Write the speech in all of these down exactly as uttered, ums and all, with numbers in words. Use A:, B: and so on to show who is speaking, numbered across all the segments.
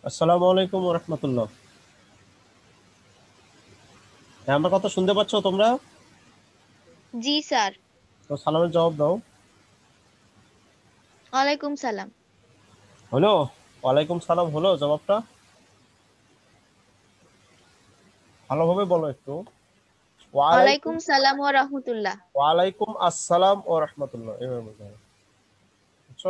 A: আসসালামু আলাইকুম ওয়া রাহমাতুল্লাহ। হ্যাঁ, আমার কথা শুনতে পাচ্ছ তোমরা?
B: জি স্যার।
A: তো সালামের জবাব দাও।
B: ওয়ালাইকুম সালাম।
A: হলো? ওয়ালাইকুম সালাম হলো জবাবটা? ভালোভাবে বলো একটু। ওয়ালাইকুম
B: ওয়ালাইকুম সালাম ওয়া রাহমাতুল্লাহ।
A: ওয়ালাইকুম আসসালাম ও রহমতুল্লাহ, এভাবে বলতে হবে। বুঝছো?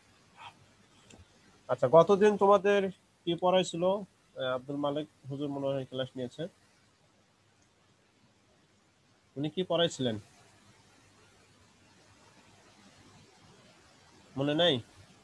A: আচ্ছা, গতদিন তোমাদের কি পড়াইছিল? আহ, আব্দুল মালিক হুজুর মনে হয় ক্লাস নিয়েছে। উনি কি পড়াইছিলেন মনে নাই?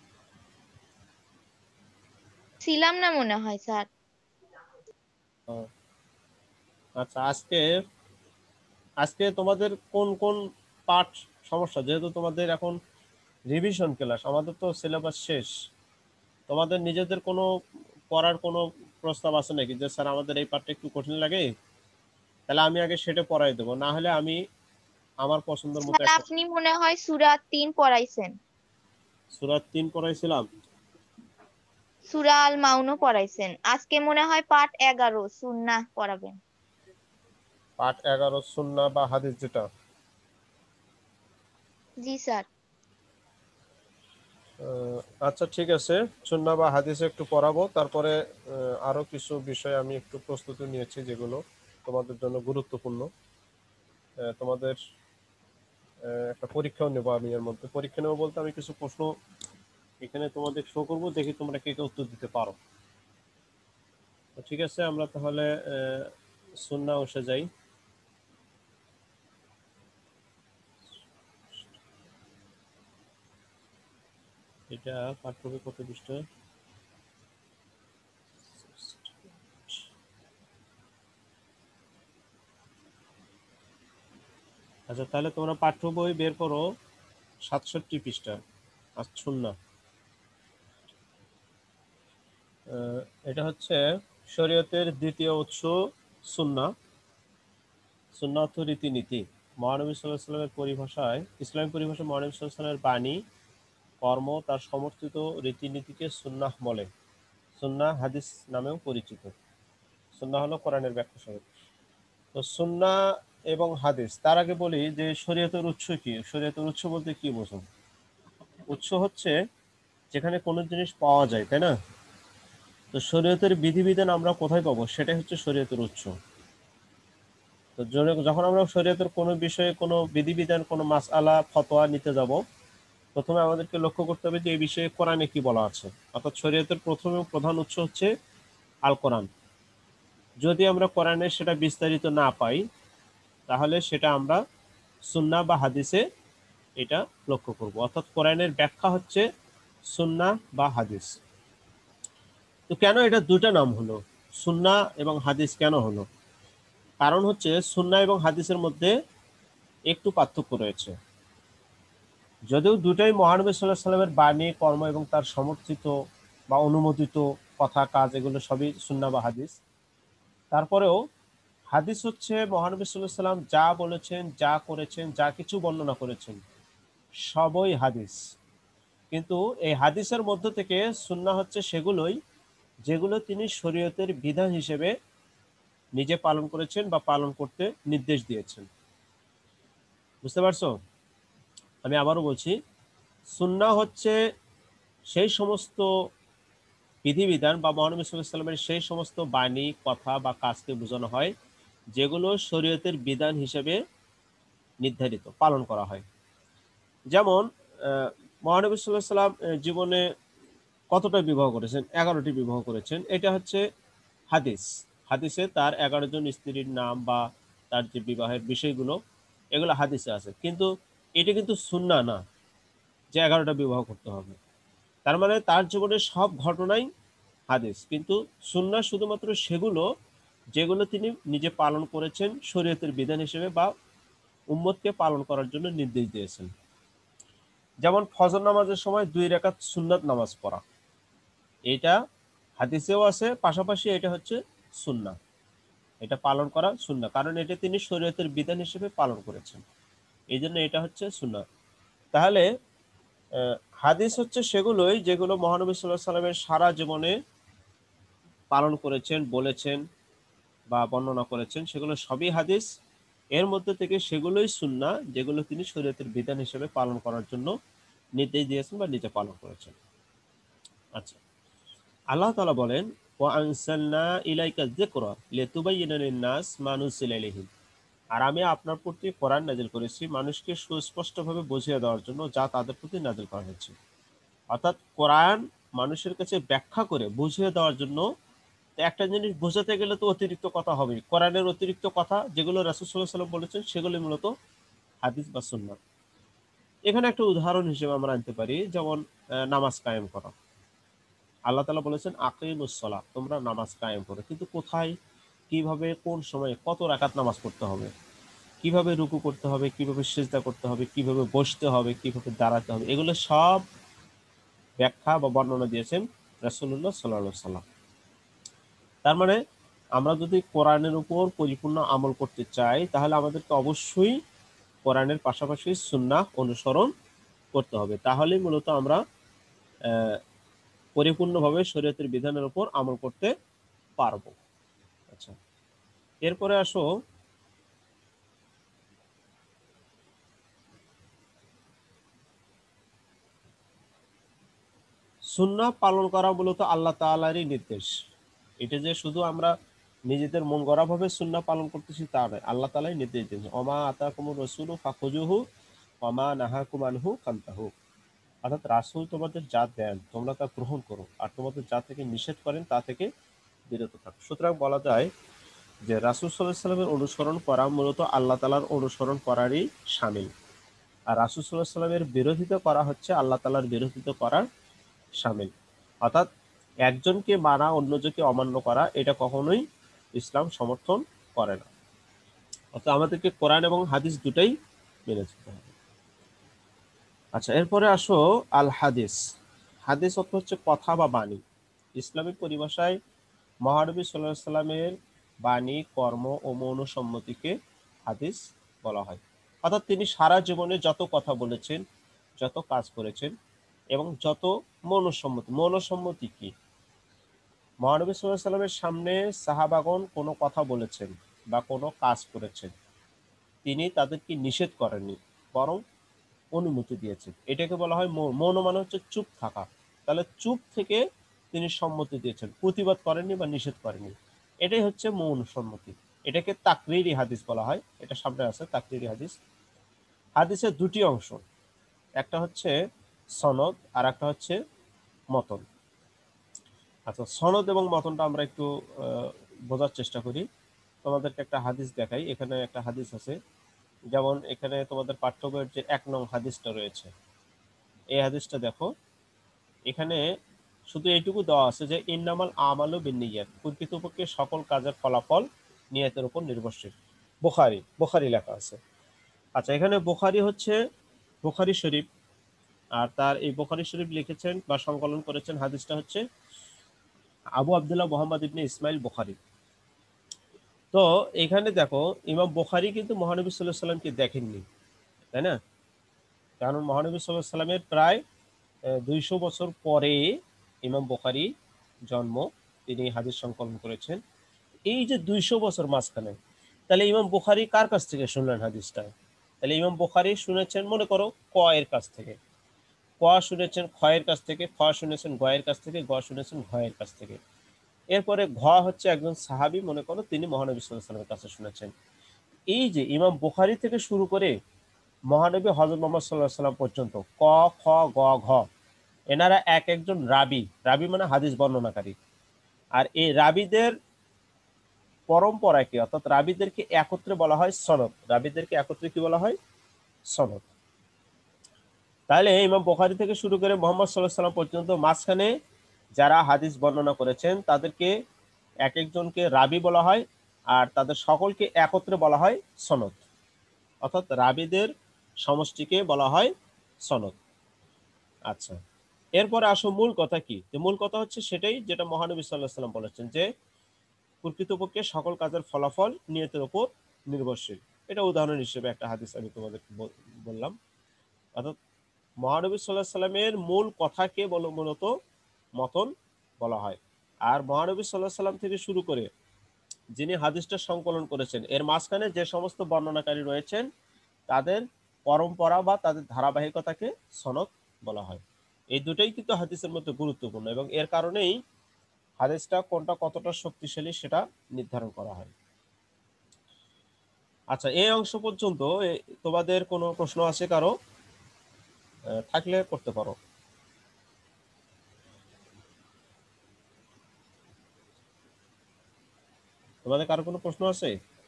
B: ছিলাম না মনে হয় স্যার।
A: ও, আচ্ছা, আজকে আজকে তোমাদের কোন কোন পাঠ সমস্যা, যেহেতু তোমাদের এখন রিভিশন ক্লাস, আমাদের তো সিলেবাস শেষ। তোমাদের নিজেদের কোনো পড়ার কোনো প্রস্তাব আছে নাকি যে স্যার আমাদের এই পার্টটা একটু কঠিন লাগে, তাহলে আমি আগে সেটা পড়াই দেবো, না হলে আমি আমার পছন্দের মতো
B: স্যার
A: একটা।
B: আপনি মনে হয় সূরা তিন পড়াইছেন।
A: সূরা তিন পড়াইছিলাম।
B: সূরা আল মাউনও পড়াইছেন। আজকে মনে হয় পাঠ এগারো সুন্নাহ পড়াবেন।
A: পাঠ এগারো সুন্নাহ বা হাদিস যেটা।
B: জি স্যার।
A: আহ, আচ্ছা, ঠিক আছে। সুন্নাহ বা হাদিসে একটু পড়াবো, তারপরে আহ, আরো কিছু বিষয় আমি একটু প্রস্তুতি নিয়েছি যেগুলো তোমাদের জন্য গুরুত্বপূর্ণ। আহ, তোমাদের আহ, একটা পরীক্ষাও নেবো, আমি এর মধ্যে পরীক্ষা নেবো বলতে আমি কিছু প্রশ্ন এখানে তোমাদের শো করবো, দেখি তোমরা কে কে উত্তর দিতে পারো। তো ঠিক আছে, আমরা তাহলে আহ, সুন্নাহ অংশে যাই। এটা পাঠ্য বই কত পৃষ্ঠা? আচ্ছা, তাহলে তোমরা পাঠ্য বই বের করো, সাতষট্টি পৃষ্ঠা। আর সুন্নাহ, আহ, এটা হচ্ছে শরীয়তের দ্বিতীয় উৎস। সুন্নাহ, সুন্নাহ অর্থ রীতিনীতি। মহানবী সাল্লাল্লাহু আলাইহি ওয়াসাল্লামের পরিভাষায়, ইসলামী পরিভাষায় মহানবী সাল্লাল্লাহু আলাইহি ওয়াসাল্লামের বাণী, কর্ম, তার সমর্থিত রীতিনীতিকে সুন্নাহ বলে। সুন্নাহ হাদিস নামেও পরিচিত। সুন্নাহ হলো কোরআনের ব্যাখ্যা স্বরূপ। তো সুন্নাহ এবং হাদিস, তার আগে বলি যে শরীয়তের উৎস কি। শরীয়তের উৎস বলতে কি বোঝো? উৎস হচ্ছে যেখানে কোনো জিনিস পাওয়া যায়, তাই না? তো শরীয়তের বিধিবিধান আমরা কোথায় পাবো, সেটাই হচ্ছে শরীয়তের উৎস। তো য- যখন আমরা শরীয়তের কোনো বিষয়ে কোনো বিধিবিধান, কোনো মাসআলা ফতোয়া নিতে যাব, প্রথমে আমাদেরকে লক্ষ্য করতে হবে যে এই বিষয়ে কোরআনে কি বলা আছে। অর্থাৎ শরীয়তের প্রথম এবং প্রধান উৎস হচ্ছে আল কোরআন। যদি আমরা কোরআনে সেটা বিস্তারিত না পাই, তাহলে সেটা আমরা সুন্নাহ বা হাদিসে এটা লক্ষ্য করব। অর্থাৎ কোরআনের ব্যাখ্যা হচ্ছে সুন্নাহ বা হাদিস। তো কেন এটা দুটা নাম হলো, সুন্নাহ এবং হাদিস কেন হলো? কারণ হচ্ছে সুন্নাহ এবং হাদিসের মধ্যে একটু পার্থক্য রয়েছে। যদিও দুটাই মহানবী সাল্লাল্লাহু আলাইহি সাল্লামের বাণী, কর্ম এবং তার সমর্থিত বা অনুমোদিত কথা, কাজ, এগুলো সবই সুন্নাহ বা হাদিস, তারপরেও হাদিস হচ্ছে মহানবী সাল্লাল্লাহু আলাইহি সাল্লাম যা বলেছেন, যা করেছেন, যা কিছু বর্ণনা করেছেন, সবই হাদিস। কিন্তু এই হাদিসের মধ্য থেকে সুন্নাহ হচ্ছে সেগুলোই যেগুলো তিনি শরীয়তের বিধান হিসেবে নিজে পালন করেছেন বা পালন করতে নির্দেশ দিয়েছেন। বুঝতে পারছো? আমি আবারও বলছি, সুন্নাহ হচ্ছে সেই সমস্ত বিধিবিধান বা মহানবী সাল্লাল্লাহু আলাইহি সাল্লামের সেই সমস্ত বাণী, কথা বা কাজকে বোঝানো হয় যেগুলো শরীয়তের বিধান হিসেবে নির্ধারিত, পালন করা হয়। যেমন আহ, মহানবী সাল্লাল্লাহু আলাইহি সাল্লাম আহ, জীবনে কতটা বিবাহ করেছেন? এগারোটি বিবাহ করেছেন, এটা হচ্ছে হাদিস। হাদিসে তার এগারো জন স্ত্রীর নাম বা তার যে বিবাহের বিষয়গুলো, এগুলো হাদিসে আছে। কিন্তু এটা কিন্তু সুন্নাহ না যে এগারোটা বিবাহ করতে হবে। তার মানে তার জীবনের সব ঘটনাই হাদিস, কিন্তু সুন্নাহ শুধুমাত্র সেগুলো যেগুলো তিনি নিজে পালন করেছেন শরীয়তের বিধান হিসেবে বা উম্মতকে পালন করার জন্য নির্দেশ দিয়েছেন। যেমন ফজর নামাজের সময় দুই রাকাত সুন্নাত নামাজ পড়া, এটা হাদিসেও আছে, পাশাপাশি এটা হচ্ছে সুন্নাহ। এটা পালন করা সুন্নাহ, কারণ এটা তিনি শরীয়তের বিধান হিসেবে পালন করেছেন, এই জন্য এটা হচ্ছে সুন্নাহ। তাহলে আহ, হাদিস হচ্ছে সেগুলোই যেগুলো মহানবী সাল্লাল্লাহু আলাইহি সাল্লামের সারা জীবনে পালন করেছেন, বলেছেন বা বর্ণনা করেছেন, সেগুলো সবই হাদিস। এর মধ্যে থেকে সেগুলোই সুন্নাহ যেগুলো তিনি শরীয়তের বিধান হিসেবে পালন করার জন্য নির্দেশ দিয়েছেন বা নিজে পালন করেছেন। আচ্ছা, আল্লাহ তাআলা বলেন, ওয়া আনসালনা ইলাইকা যিকরা লিতুবাইয়িনা লিন-নাস মা নুজিলা ইলাইহিম। আর আমি আপনার প্রতি কোরআন নাযিল করেছি মানুষকে সুস্পষ্টভাবে বুঝিয়ে দেওয়ার জন্য যা তাদের প্রতি নাযিল করা হয়েছে। অর্থাৎ কোরআন মানুষের কাছে ব্যাখ্যা করে বুঝিয়ে দেওয়ার জন্য। তো একটা জিনিস বোঝাতে গেলে তো অতিরিক্ত কথা হবেই। কোরআনের অতিরিক্ত কথা যেগুলো রাসূল সাল্লাল্লাহু আলাইহি ওয়াসাল্লাম বলেছেন সেগুলো মূলত হাদিস বা সুন্নাহ। এখানে একটা উদাহরণ হিসেবে আমরা আনতে পারি, যেমন আ নামাজ কায়েম করা। আল্লাহ তাআলা বলেছেন, আকিমুস সালাহ, তোমরা নামাজ কায়েম করো। কিন্তু কোথায়, কিভাবে, কোন সময়ে, কত রাকাত নামাজ পড়তে হবে, কিভাবে রুকু করতে হবে, কিভাবে সিজদা করতে হবে, কিভাবে বসতে হবে, কিভাবে দাঁড়াতে হবে, এগুলো সব ব্যাখ্যা বা বর্ণনা দিয়েছেন রাসূলুল্লাহ সাল্লাল্লাহু আলাইহি ওয়াসাল্লাম। তার মানে আমরা যদি কোরআনের উপর পরিপূর্ণ আমল করতে চাই তাহলে আমাদেরকে অবশ্যই কোরআনের পাশাপাশি সুন্নাহ অনুসরণ করতে হবে। তাহলেই মূলত আমরা আহ, পরিপূর্ণভাবে শরীয়তের বিধানের উপর আমল করতে পারবো। আচ্ছা, এরপরে আসো সুন্নাহ পালন করা মূলত আল্লাহ তাআলারই নির্দেশ। এটা যে শুধু আমরা নিজেদের মন গড়া ভাবে সুন্নাহ পালন করতেছি তা নয়, আল্লাহ তাআলাই নির্দেশ দিয়েছেন, ওমা আতাকুমুর রাসূলু ফাখুযুহু ওমা নাহাকুম আনহু ফান্তাহু। অর্থাৎ রাসূল তোমাদের যা দেন তোমরা তা গ্রহণ করো, আর তোমাদের যা থেকে নিষেধ করেন তা থেকে বিরত থাকো। সুতরাং বলা যায় যে রাসূল সাল্লাল্লাহু আলাইহি ওয়াসাল্লামের অনুসরণ করা মূলত আল্লাহ তাআলার অনুসরণ করারই শামিল। আর রাসূল সাল্লাল্লাহু আলাইহি ওয়াসাল্লামের বিরোধিতা করা হচ্ছে আল্লাহ তাআলার বিরোধিতা করার শামিল। অর্থাৎ একজনকে মানা অন্যজনকে অমান্য করা এটা কখনোই ইসলাম সমর্থন করে না। অর্থাৎ আমাদেরকে কোরআন এবং হাদিস দুটাই মেনে চলতে হবে। আচ্ছা, এরপরে আসো আল হাদিস। হাদিস অর্থ হচ্ছে কথা বা বাণী। ইসলামিক পরিভাষায় মহানবী সাল্লাল্লাহু আলাইহি সাল্লামের বাণী, কর্ম ও মৌনসম্মতিকে হাদিস বলা হয়। অর্থাৎ তিনি সারা জীবনে যত কথা বলেছেন, যত কাজ করেছেন এবং যত মৌনসম্মতি। মৌনসম্মতি কি? মহানবী সাল্লাল্লাহু আলাইহি সাল্লামের সামনে সাহাবাগণ কোনো কথা বলেছেন বা কোনো কাজ করেছেন, তিনি তাদেরকে নিষেধ করেননি, বরং অনুমতি দিয়েছেন। এটাকে বলা হয় মৌন। মৌন মানে হচ্ছে চুপ থাকা। তাহলে চুপ থেকে তিনি সম্মতি দিয়েছেন, প্রতিবাদ করেননি বা নিষেধ করেননি। এটাই হচ্ছে মৌন সম্মতি। এটাকে তাকরিরি হাদিস বলা হয়। এটা সামনে আছে তাকরিরি হাদিস। হাদিসের দুটি অংশ, একটা হচ্ছে সনদ আর একটা হচ্ছে মতন। আচ্ছা, সনদ এবং মতনটা আমরা একটু আহ, বোঝার চেষ্টা করি। তোমাদেরকে একটা হাদিস দেখাই। এখানে একটা হাদিস আছে, যেমন এখানে তোমাদের পাঠ্য বইয়ের যে এক নং হাদিসটা রয়েছে, এই হাদিসটা দেখো। এখানে শুধু এইটুকু দেওয়া আছে যে ইন্নামাল আমালু বিন্নিয়াত, প্রকৃতপক্ষে সকল কাজের ফলাফল নিয়তের উপর নির্ভরশীল। বুখারী বুখারী লেখা আছে। আচ্ছা, এখানে বুখারী হচ্ছে বুখারী শরীফ। আর তার এই বুখারী শরীফ লিখেছেন বা সংকলন করেছেন হাদিসটা হচ্ছে আবু আব্দুল্লাহ মুহাম্মদ ইবনে ইসমাইল বুখারী। তো এখানে দেখো, ইমাম বুখারী কিন্তু মহানবী সাল্লাল্লাহু আলাইহি সাল্লামকে দেখেননি, তাই না? কারণ মহানবী সাল্লাল্লাহু আলাইহি সাল্লামের প্রায় দুইশো বছর পরে ইমাম বুখারী জন্ম, তিনি হাদিস সংকলন করেছেন। এই যে দুইশো বছর মাঝখানে, তাহলে ইমাম বুখারী কার কাছ থেকে শুনলেন হাদিসটা? তাহলে ইমাম বুখারী শুনেছেন মনে করো ক এর কাছ থেকে, ক শুনেছেন খ এর কাছ থেকে, খ শুনেছেন গ এর কাছ থেকে, গ শুনেছেন ঘ এর কাছ থেকে। এরপরে ঘ হচ্ছে একজন সাহাবী, মনে করো তিনি মহানবী সাল্লাল্লাহু আলাইহি সাল্লামের কাছে শুনেছেন। এই যে ইমাম বুখারী থেকে শুরু করে মহানবী হযরত মুহাম্মদ সাল্লাল্লাহু আলাইহি সাল্লাম পর্যন্ত ক, খ, গ, ঘ, এনারা এক একজন রাবি। রাবি মানে হাদিস বর্ণনাকারী। আর এই রাবিদের পরম্পরাকে, অর্থাৎ রাবিদেরকে একত্রে বলা হয় সনদ। রাবিদেরকে একত্রে কি বলা হয়? সনদ। তাহলে ইমাম বুখারী থেকে শুরু করে মুহাম্মদ সাল্লাল্লাহু আলাইহি সাল্লাম পর্যন্ত মাঝখানে যারা হাদিস বর্ণনা করেছেন তাদেরকে এক একজনকে রাবি বলা হয়, আর তাদের সকলকে একত্রে বলা হয় সনদ। অর্থাৎ রাবিদের সমষ্টিকে বলা হয় সনদ। আচ্ছা, এরপরে আসো মূল কথা কি? যে মূল কথা হচ্ছে সেটাই যেটা মহানবী সাল্লাল্লাহু আলাইহি সাল্লাম বলেছেন, যে প্রকৃতপক্ষে সকল কাজের ফলাফল নিয়তের উপর নির্ভরশীল। এটা উদাহরণ হিসেবে একটা হাদিস আমি তোমাদের বললাম। অর্থাৎ মহানবী সাল্লাল্লাহু আলাইহি সাল্লামের মূল কথাকে বলো মূলত মতন বলা হয়। আর মহানবী সাল্লাল্লাহু আলাইহি সাল্লাম থেকে শুরু করে যিনি হাদিসটা সংকলন করেছেন, এর মাঝখানে যে সমস্ত বর্ণনাকারী রয়েছেন তাদের পরম্পরা বা তাদের ধারাবাহিকতাকে সনদ বলা হয়। এই দুটোই কিন্তু হাদিসের মধ্যে গুরুত্বপূর্ণ এবং এর কারণেই হাদিসটা কোনটা কতটা শক্তিশালী সেটা নির্ধারণ করা হয়। আচ্ছা, এই অংশ পর্যন্ত এ- তোমাদের কোনো প্রশ্ন আছে কারো? আহ, থাকলে করতে পারো। তোমাদের কারো কোনো প্রশ্ন আছে?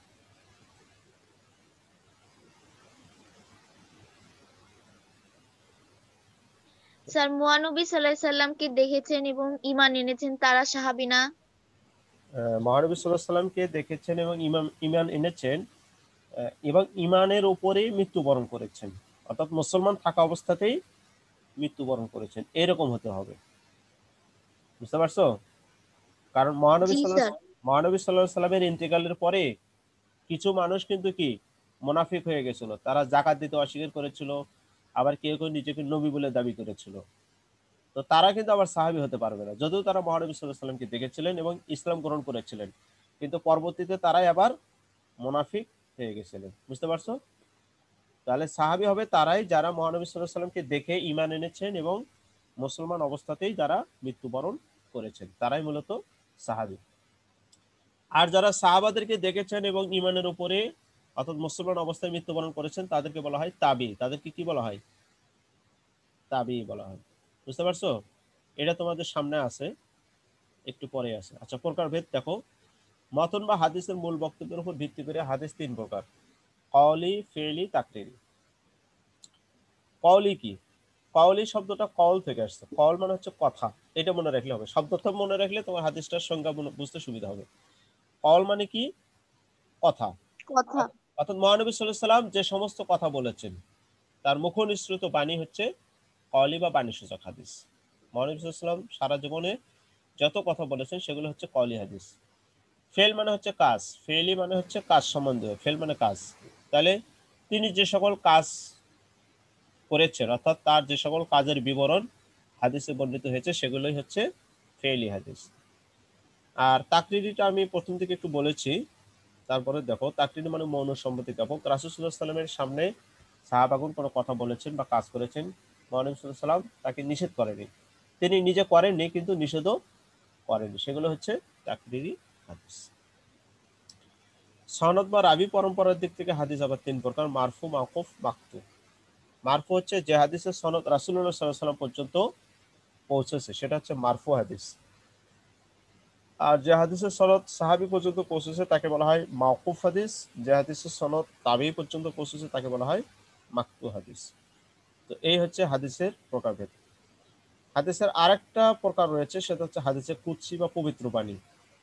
B: স্যার, মুয়ানবী সাল্লাল্লাহু আলাইহি সাল্লামকে দেখেছেন এবং ঈমান এনেছেন তারা সাহাবী না?
A: আহ, মহানবী সাল্লাল্লাহু আলাইহি সাল্লামকে দেখেছেন এবং ইমাম ইমান এনেছেন, আহ, এবং ইমানের উপরেই মৃত্যুবরণ করেছেন, অর্থাৎ মুসলমান থাকা অবস্থাতেই মৃত্যুবরণ করেছেন, এরকম হতে হবে। বুঝতে পারছো? কারণ মহানবী
B: জি
A: সাল্লাল্লাহু
B: স্যার।
A: মহানবী সাল্লাল্লাহু আলাইহি সাল্লামের ইন্তেকালের পরে কিছু মানুষ কিন্তু কি মুনাফিক হয়ে গেছিল, তারা জাকাত দিতে অস্বীকার করেছিল, আবার কেউ কেউ নিজেকে নবী বলে দাবি করেছিল। তো তারা কিন্তু আবার সাহাবী হতে পারবে না, যদিও তারা মহানবী সাল্লাল্লাহু আলাইহি সাল্লামকে দেখেছিলেন এবং ইসলাম গ্রহণ করেছিলেন, কিন্তু পরবর্তীতে তারাই আবার মুনাফিক হয়ে গেছিলেন। বুঝতে পারছো? তাহলে সাহাবী হবে তারাই যারা মহানবী সাল্লাল্লাহু আলাইহি সাল্লামকে দেখে ঈমান এনেছেন এবং মুসলমান অবস্থাতেই যারা মৃত্যুবরণ করেছেন, তারাই মূলত সাহাবী। আর যারা সাহাবাদেরকে দেখেছেন এবং ঈমানের উপরে অর্থাৎ মুসলমান অবস্থায় মৃত্যুবরণ করেছেন তাদেরকে বলা হয় তাবি। তাদেরকে কি বলা হয়? তাবি বলা হয়। বুঝতে পারছো? এটা তোমাদের সামনে আছে, একটু পরে আছে। আচ্ছা, প্রকারভেদ দেখো। মতন বা হাদিসের মূল বক্তব্যের উপর ভিত্তি করে হাদিস তিন প্রকার: কওলি, ফি'লি, তাকরিরি। কওলি কি? কওলি শব্দটা কল থেকে আসছে। কল মানে হচ্ছে কথা। এটা মনে রাখলে হবে, শব্দটা মনে রাখলে তোমার হাদিসটার সংজ্ঞা মনে- বুঝতে সুবিধা হবে। কল মানে কি? কথা।
B: কথা।
A: অর্থাৎ অর্থাৎ মহানবী সাল্লাল্লাহু আলাইহি সাল্লাম যে সমস্ত কথা বলেছেন তার মুখনিসৃত বাণী হচ্ছে কওলি বা বাণীসূচক হাদিস। মহানবী সাল্লাল্লাহু আলাইহি সাল্লাম সারা জীবনে যত কথা বলেছেন সেগুলো হচ্ছে কওলি হাদিস। ফেল মানে হচ্ছে কাজ, ফেলি মানে হচ্ছে কাজ সম্বন্ধীয়, ফেল মানে কাজ। তাহলে তিনি যে সকল কাজ করেছেন অর্থাৎ তার যে সকল কাজের বিবরণ হাদিসে বর্ণিত হয়েছে সেগুলোই হচ্ছে ফেলি হাদিস। আর তাকরিরিটা আমি প্রথম থেকে একটু বলেছি, তারপরে দেখো তাকরির মানে মৌন সম্মতি জ্ঞাপক। রাসূল সাল্লাল্লাহু আলাইহি সাল্লামের সামনে সাহাবাগণ কোনো কথা বলেছেন বা কাজ করেছেন, মহানবী সাল্লাল্লাহু আলাইহি সাল্লাম তাকে নিষেধ করেনি, তিনি নিজে করেননি কিন্তু নিষেধও করেনি, সেগুলো হচ্ছে তাকরিরি হাদিস। সনদ বা রাবি পরম্পরার দিক থেকে হাদিস আবার তিন প্রকার: মারফু, মাওকুফ, মাকতু। মারফু হচ্ছে যে হাদিসের সনদ রাসূলুল্লাহ সাল্লাল্লাহু আলাইহি সাল্লাম পর্যন্ত পৌঁছেছে, সেটা হচ্ছে মারফু হাদিস। আর যে হাদিসের সনদ সাহাবী পর্যন্ত পৌঁছেছে তাকে বলা হয় মাওকুফ হাদিস। যে হাদিসের সনদ তাবী পর্যন্ত পৌঁছেছে তাকে বলা হয় মাকতু হাদিস। তো এই হচ্ছে হাদিসের প্রকারভেদ। হাদিসের আরেকটা প্রকার রয়েছে, সেটা হচ্ছে হাদিসের কুদসি বা পবিত্র বাণী।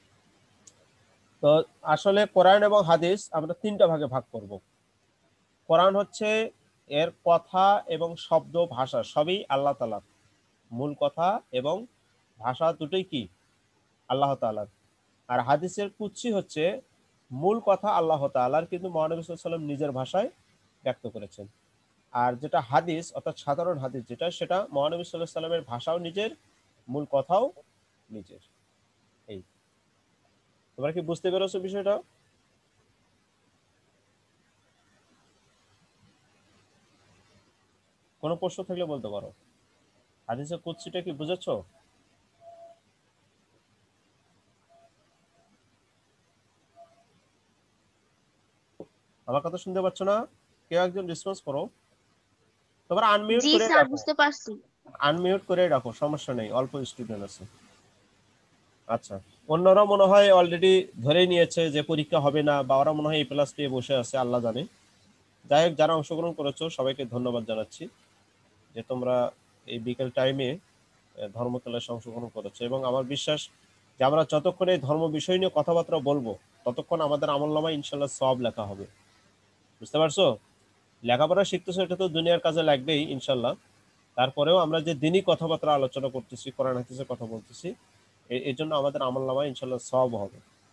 A: তো আসলে কোরআন এবং হাদিস আমরা তিনটা ভাগে ভাগ করব। কোরআন হচ্ছে এর কথা এবং শব্দ ভাষা সবই আল্লাহ তাআলার, মূল কথা এবং ভাষা দুটোই কি আল্লাহ তাআলার। আর হাদিসের কুদসি হচ্ছে মূল কথা আল্লাহ তাআলার, কিন্তু মহানবী সাল্লাল্লাহু আলাইহি ওয়াসাল্লাম নিজের ভাষায় ব্যক্ত করেছেন। আর যেটা হাদিস অর্থাৎ সাধারণ হাদিস যেটা, সেটা মহানবী সাল্লাল্লাহু আলাইহি ওয়াসাল্লামের ভাষাও নিজের, মূল কথাও নিজের। এই, তোমরা কি বুঝতে পেরেছো বিষয়টা? কোনো প্রশ্ন থাকলে বলতে পারো। হাদিসের কুদসিটা কি বুঝেছো? আমার কথা শুনতে পাচ্ছ না? কেউ একজন রেসপন্স করো। তোমরা আনমিউট
B: জি
A: করে
B: স্যার,
A: রাখো,
B: বুঝতে পারছি।
A: আনমিউট করে রাখো, সমস্যা নেই, অল্প স্টুডেন্ট আছে। আচ্ছা, অন্যরা মনে হয় অলরেডি ধরেই নিয়েছে যে পরীক্ষা হবে না, বা ওরা মনে হয় এই প্লাস পেয়ে বসে আছে, আল্লাহ জানে। যাই হোক, যারা অংশগ্রহণ করেছো সবাইকে ধন্যবাদ জানাচ্ছি যে তোমরা এই বিকেল টাইমে ধর্ম ক্লাসে অংশগ্রহণ করেছো, এবং আমার বিশ্বাস যে আমরা যতক্ষণ এই ধর্ম বিষয় নিয়ে কথাবার্তা বলবো ততক্ষণ আমাদের আমলনামায় ইনশাল্লাহ সওয়াব লেখা হবে। বুঝতে পারছো? লেখাপড়া শিখতেছো, এটা তো দুনিয়ার কাজে লাগবেই ইনশাল্লাহ। তারপরেও আমরা যে দিনই কথাবার্তা আলোচনা করতেছি, কোরআন হাদিসের কথা বলতেছি, এ- এই জন্য আমাদের আমলনামায় ইনশাল্লাহ সওয়াব হবে।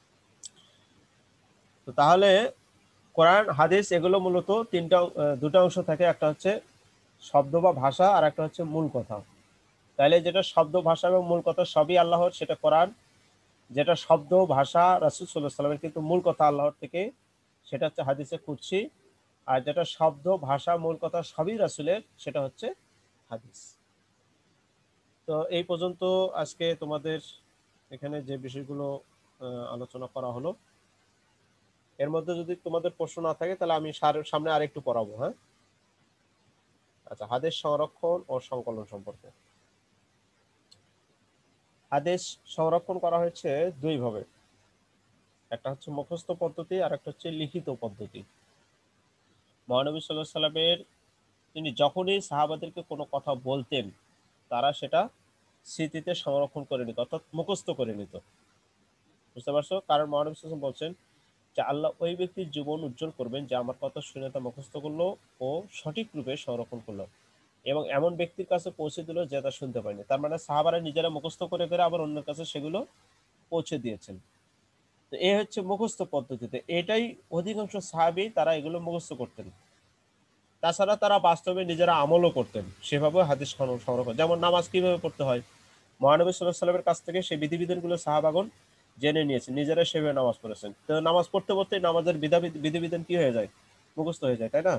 A: তো তাহলে কোরআন হাদিস এগুলো মূলত তিনটা আহ, দুটো অংশ থাকে, একটা হচ্ছে শব্দ বা ভাষা আর একটা হচ্ছে মূল কথা। তাহলে যেটা শব্দ ভাষা এবং মূল কথা সবই আল্লাহর, সেটা কোরআন। যেটা শব্দ ভাষা রাসূল সাল্লাল্লাহু আলাইহি সাল্লামের কিন্তু মূল কথা আল্লাহর থেকে, সেটা হচ্ছে হাদিসে কুদসি। আর যেটা শব্দ ভাষা মূল কথা সবই রাসূলের, সেটা হচ্ছে হাদিস। তো এই পর্যন্ত আজকে তোমাদের এখানে যে বিষয়গুলো আহ, আলোচনা করা হলো, এর মধ্যে যদি তোমাদের প্রশ্ন না থাকে তাহলে আমি সার- সামনে আরেকটু পড়াবো। হ্যাঁ, আচ্ছা, হাদিস সংরক্ষণ ও সংকলন সম্পর্কে। হাদিস সংরক্ষণ করা হয়েছে দুই ভাবে, একটা হচ্ছে মুখস্থ পদ্ধতি আর একটা হচ্ছে লিখিত পদ্ধতি। মহানবী সাল্লাল্লাহু আলাইহি সাল্লামের তিনি যখনই সাহাবাদেরকে কোনো কথা বলতেন, তারা সেটা স্মৃতিতে সংরক্ষণ করে নিত, অর্থাৎ মুখস্থ করে নিত। বুঝতে পারছো? কারণ মহানবী সাল্লাল্লাহু আলাইহি ওয়াসাল্লাম বলছেন যে আল্লাহ ওই ব্যক্তির জীবন উজ্জ্বল করবেন যে আমার কথা শুনে তা মুখস্থ করলো ও সঠিক রূপে সংরক্ষণ করলো, এবং এমন ব্যক্তির কাছে পৌঁছে দিল যে তা শুনতে পায়নি। তার মানে সাহাবারা নিজেরা মুখস্থ করে করে আবার অন্যের কাছে সেগুলো পৌঁছে দিয়েছেন। তো এই হচ্ছে মুখস্থ পদ্ধতিতে, এটাই অধিকাংশ সাহাবী তারা এগুলো মুখস্থ করতেন। তাছাড়া তারা বাস্তবে নিজেরা আমলও করতেন, সেভাবে হাদিস সং- সংরক্ষণ। যেমন নামাজ কিভাবে পড়তে হয়, মহানবী সাল্লাল্লাহু আলাইহি সাল্লামের কাছ থেকে সেই বিধিবিধানগুলো সাহাবাগণ জেনে নিয়েছেন, নিজেরা সেভাবে নামাজ পড়েছেন। তো নামাজ পড়তে পড়তে নামাজের বিধা বিধিবিধান কি হয়ে যায়, মুখস্থ হয়ে যায়, তাই না?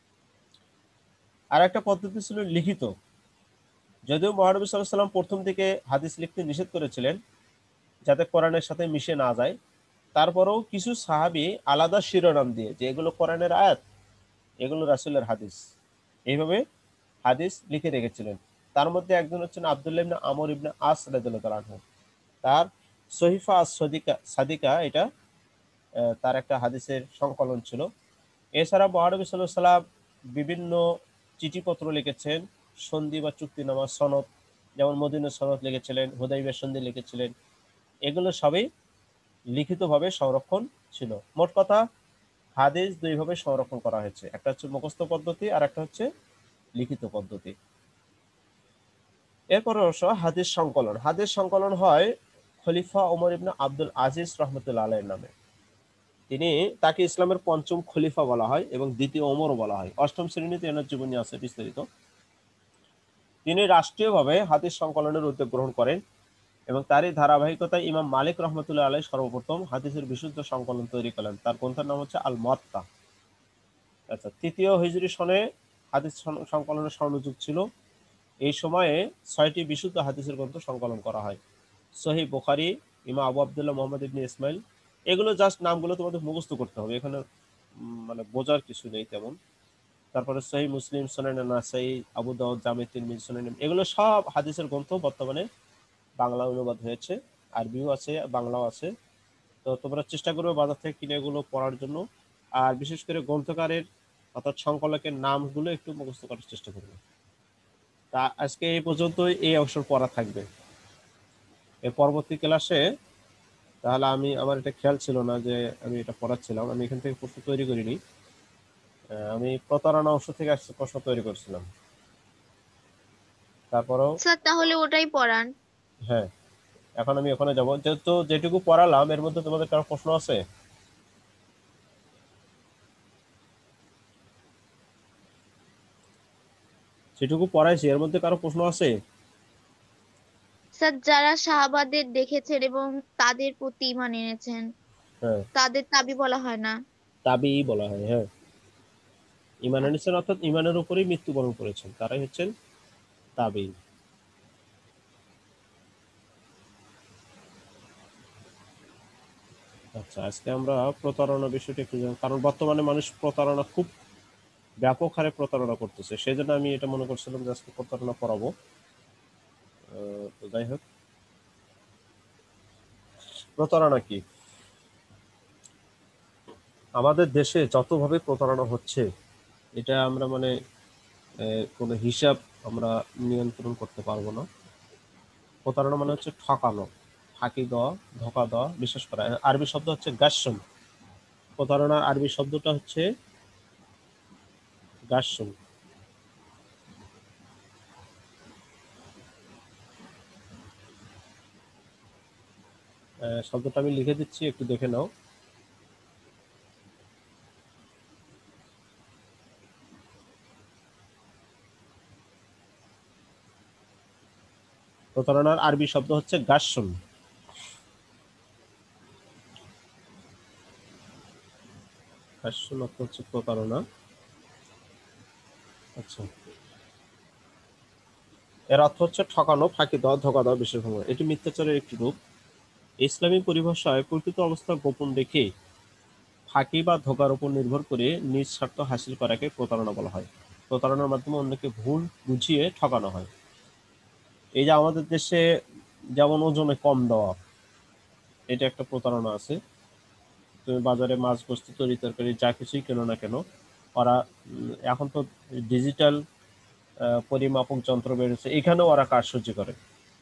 A: আর একটা পদ্ধতি ছিল লিখিত। যদিও মহানবী সাল্লাল্লাহু আলাইহি সাল্লাম প্রথম দিকে হাদিস লিখতে নিষেধ করেছিলেন যাতে কোরআনের সাথে মিশে না যায়, তারপরেও কিছু সাহাবী আলাদা শিরোনাম দিয়ে যে এগুলো কোরআনের আয়াত, এগুলো রাসূলের হাদিস, এইভাবে হাদিস লিখে রেখেছিলেন। তার মধ্যে একজন হচ্ছেন আব্দুল্লাহ ইবনে আমর ইবনে আস রাদিয়াল্লাহু তাআলা আনহু। তার সহিফা আস সাদিকা সাদিকা এটা আহ, তার একটা হাদিসের সংকলন ছিল। এছাড়া মহানবী সাল্লাল্লাহু আলাইহি সাল্লাম বিভিন্ন চিঠিপত্র লিখেছেন, সন্ধি বা চুক্তিনামা সনদ, যেমন মদিনা সনদ লিখেছিলেন, হুদাইবিয়া সন্ধি লিখেছিলেন। এগুলো সবই লিখিতভাবে সংরক্ষণ ছিল। মোট কথা হাদিস দুইভাবে সংরক্ষণ করা হয়েছে, একটা হচ্ছে মুখস্থ পদ্ধতি আর একটা হচ্ছে লিখিত পদ্ধতি। এরপর অবশ্য হাদিস সংকলন। হাদিস সংকলন হয় খলিফা ওমর ইবনে আব্দুল আজিজ রহমতুল্লাহ আলাইহির নামে। তিনি, তাকে ইসলামের পঞ্চম খলিফা বলা হয় এবং দ্বিতীয় ওমরও বলা হয়। অষ্টম শ্রেণীতে এনার জীবনী আছে বিস্তারিত। তিনি রাষ্ট্রীয়ভাবে হাদিস সংকলনের উদ্যোগ গ্রহণ করেন এবং তারই ধারাবাহিকতায় ইমাম মালিক রহমতুল্লাহ আলাইহি সর্বপ্রথম হাদিসের বিশুদ্ধ সংকলন তৈরি করেন। তার গ্রন্থের নাম হচ্ছে আল মুয়াত্তা। আচ্ছা, তৃতীয় হিজরি সনে হাদিস সং- সংকলনের স্বর্ণযুগ ছিল। এই সময়ে ছয়টি বিশুদ্ধ হাদিসের গ্রন্থ সংকলন করা হয়। সহিহ বুখারী, ইমাম আবু আব্দুল্লাহ মুহাম্মদ ইবনে ইসমাইল, এগুলো জাস্ট নামগুলো তোমাদের মুখস্থ করতে হবে, এখানে উম, মানে বোঝার কিছু নেই তেমন। তারপরে সহিহ মুসলিম, সুনানে নাসাই, আবু দাউদ, জামে তিরমিজি, সুনানে, এগুলো সব হাদিসের গ্রন্থ বর্তমানে বাংলা অনুবাদ হয়েছে, আরবিও আছে, বাংলাও আছে। তো তোমরা চেষ্টা করবে বাজার থেকে কিনে এগুলো পড়ার জন্য। আর বিশেষ করে গ্রন্থকারের অর্থাৎ সংকলকের নামগুলো একটু মুখস্থ করার চেষ্টা করবে। তা আজকে এই পর্যন্তই এই অংশ পড়া থাকবে। এর পরবর্তী ক্লাসে, তাহলে আমি, আমার এটা খেয়াল ছিল না যে আমি এটা পড়াচ্ছিলাম, আমি এখান থেকে প্রশ্ন তৈরি করিনি। আহ, আমি প্রতারণা অংশ থেকে আজকে প্রশ্ন তৈরি করছিলাম। তারপরেও,
B: স্যার তাহলে ওটাই পড়ান।
A: হ্যাঁ, এখন আমি ওখানে যাব। যেহেতু যেটুকু পড়ালাম এর মধ্যে তোমাদের কারো প্রশ্ন আছে? যেটুকু পড়াইছি এর মধ্যে কারো প্রশ্ন আছে?
B: স্যার যারা সাহাবাদের দেখেছেন এবং তাদের প্রতি ঈমান এনেছেন,
A: হ্যাঁ,
B: তাদের তাবি বলা হয় না?
A: তাবি বলা হয়, হ্যাঁ। ইমান এনেছেন অর্থাৎ ইমানের উপরেই মৃত্যুবরণ করেছেন, তারাই হচ্ছেন তাবি। আচ্ছা, আজকে আমরা প্রতারণা বিষয়টা একটু জানব, কারণ বর্তমানে মানুষ প্রতারণা খুব ব্যাপক হারে প্রতারণা করতেছে, সেই জন্য আমি এটা মনে করছিলাম যে আজকে প্রতারণা পড়াবো। আহ, তো যাই হোক, প্রতারণা কি, আমাদের দেশে যতভাবে প্রতারণা হচ্ছে, এটা আমরা মানে আহ, কোনো হিসাব আমরা নিয়ন্ত্রণ করতে পারবো না। প্রতারণা মানে হচ্ছে ঠকানো, ফাঁকি দেওয়া, ধোঁকা দেওয়া, বিশ্বাস করা। আরবি শব্দ হচ্ছে গাসসুম। প্রতারণার আরবি শব্দটা হচ্ছে গাসসুম। আহ, শব্দটা আমি লিখে দিচ্ছি, একটু দেখে নাও। প্রতারণার আরবি শব্দ হচ্ছে গাসসুম। হাস্যল অর্থ হচ্ছে প্রতারণা। আচ্ছা, এর অর্থ হচ্ছে ঠকানো, ফাঁকি দেওয়া, ধোঁকা দেওয়া, বিশেষ ভঙ্গ। এটি মিথ্যাচারের একটি রূপ। ইসলামী পরিভাষায় প্রকৃত অবস্থা গোপন রেখে ফাঁকি বা ধোঁকার উপর নির্ভর করে নিজ স্বার্থ হাসিল করাকে প্রতারণা বলা হয়। প্রতারণার মাধ্যমে অন্যকে ভুল বুঝিয়ে ঠকানো হয়। এই যে আমাদের দেশে যেমন ওজনে কম দেওয়া, এটা একটা প্রতারণা আছে। তুমি বাজারে মাছ, গোস্ত, তরি তরকারি যা কিছুই কেনো না কেন, ওরা উম, এখন তো ডিজিটাল পরিমাপক যন্ত্র বেরোচ্ছে, এখানেও ওরা কারসাজি করে।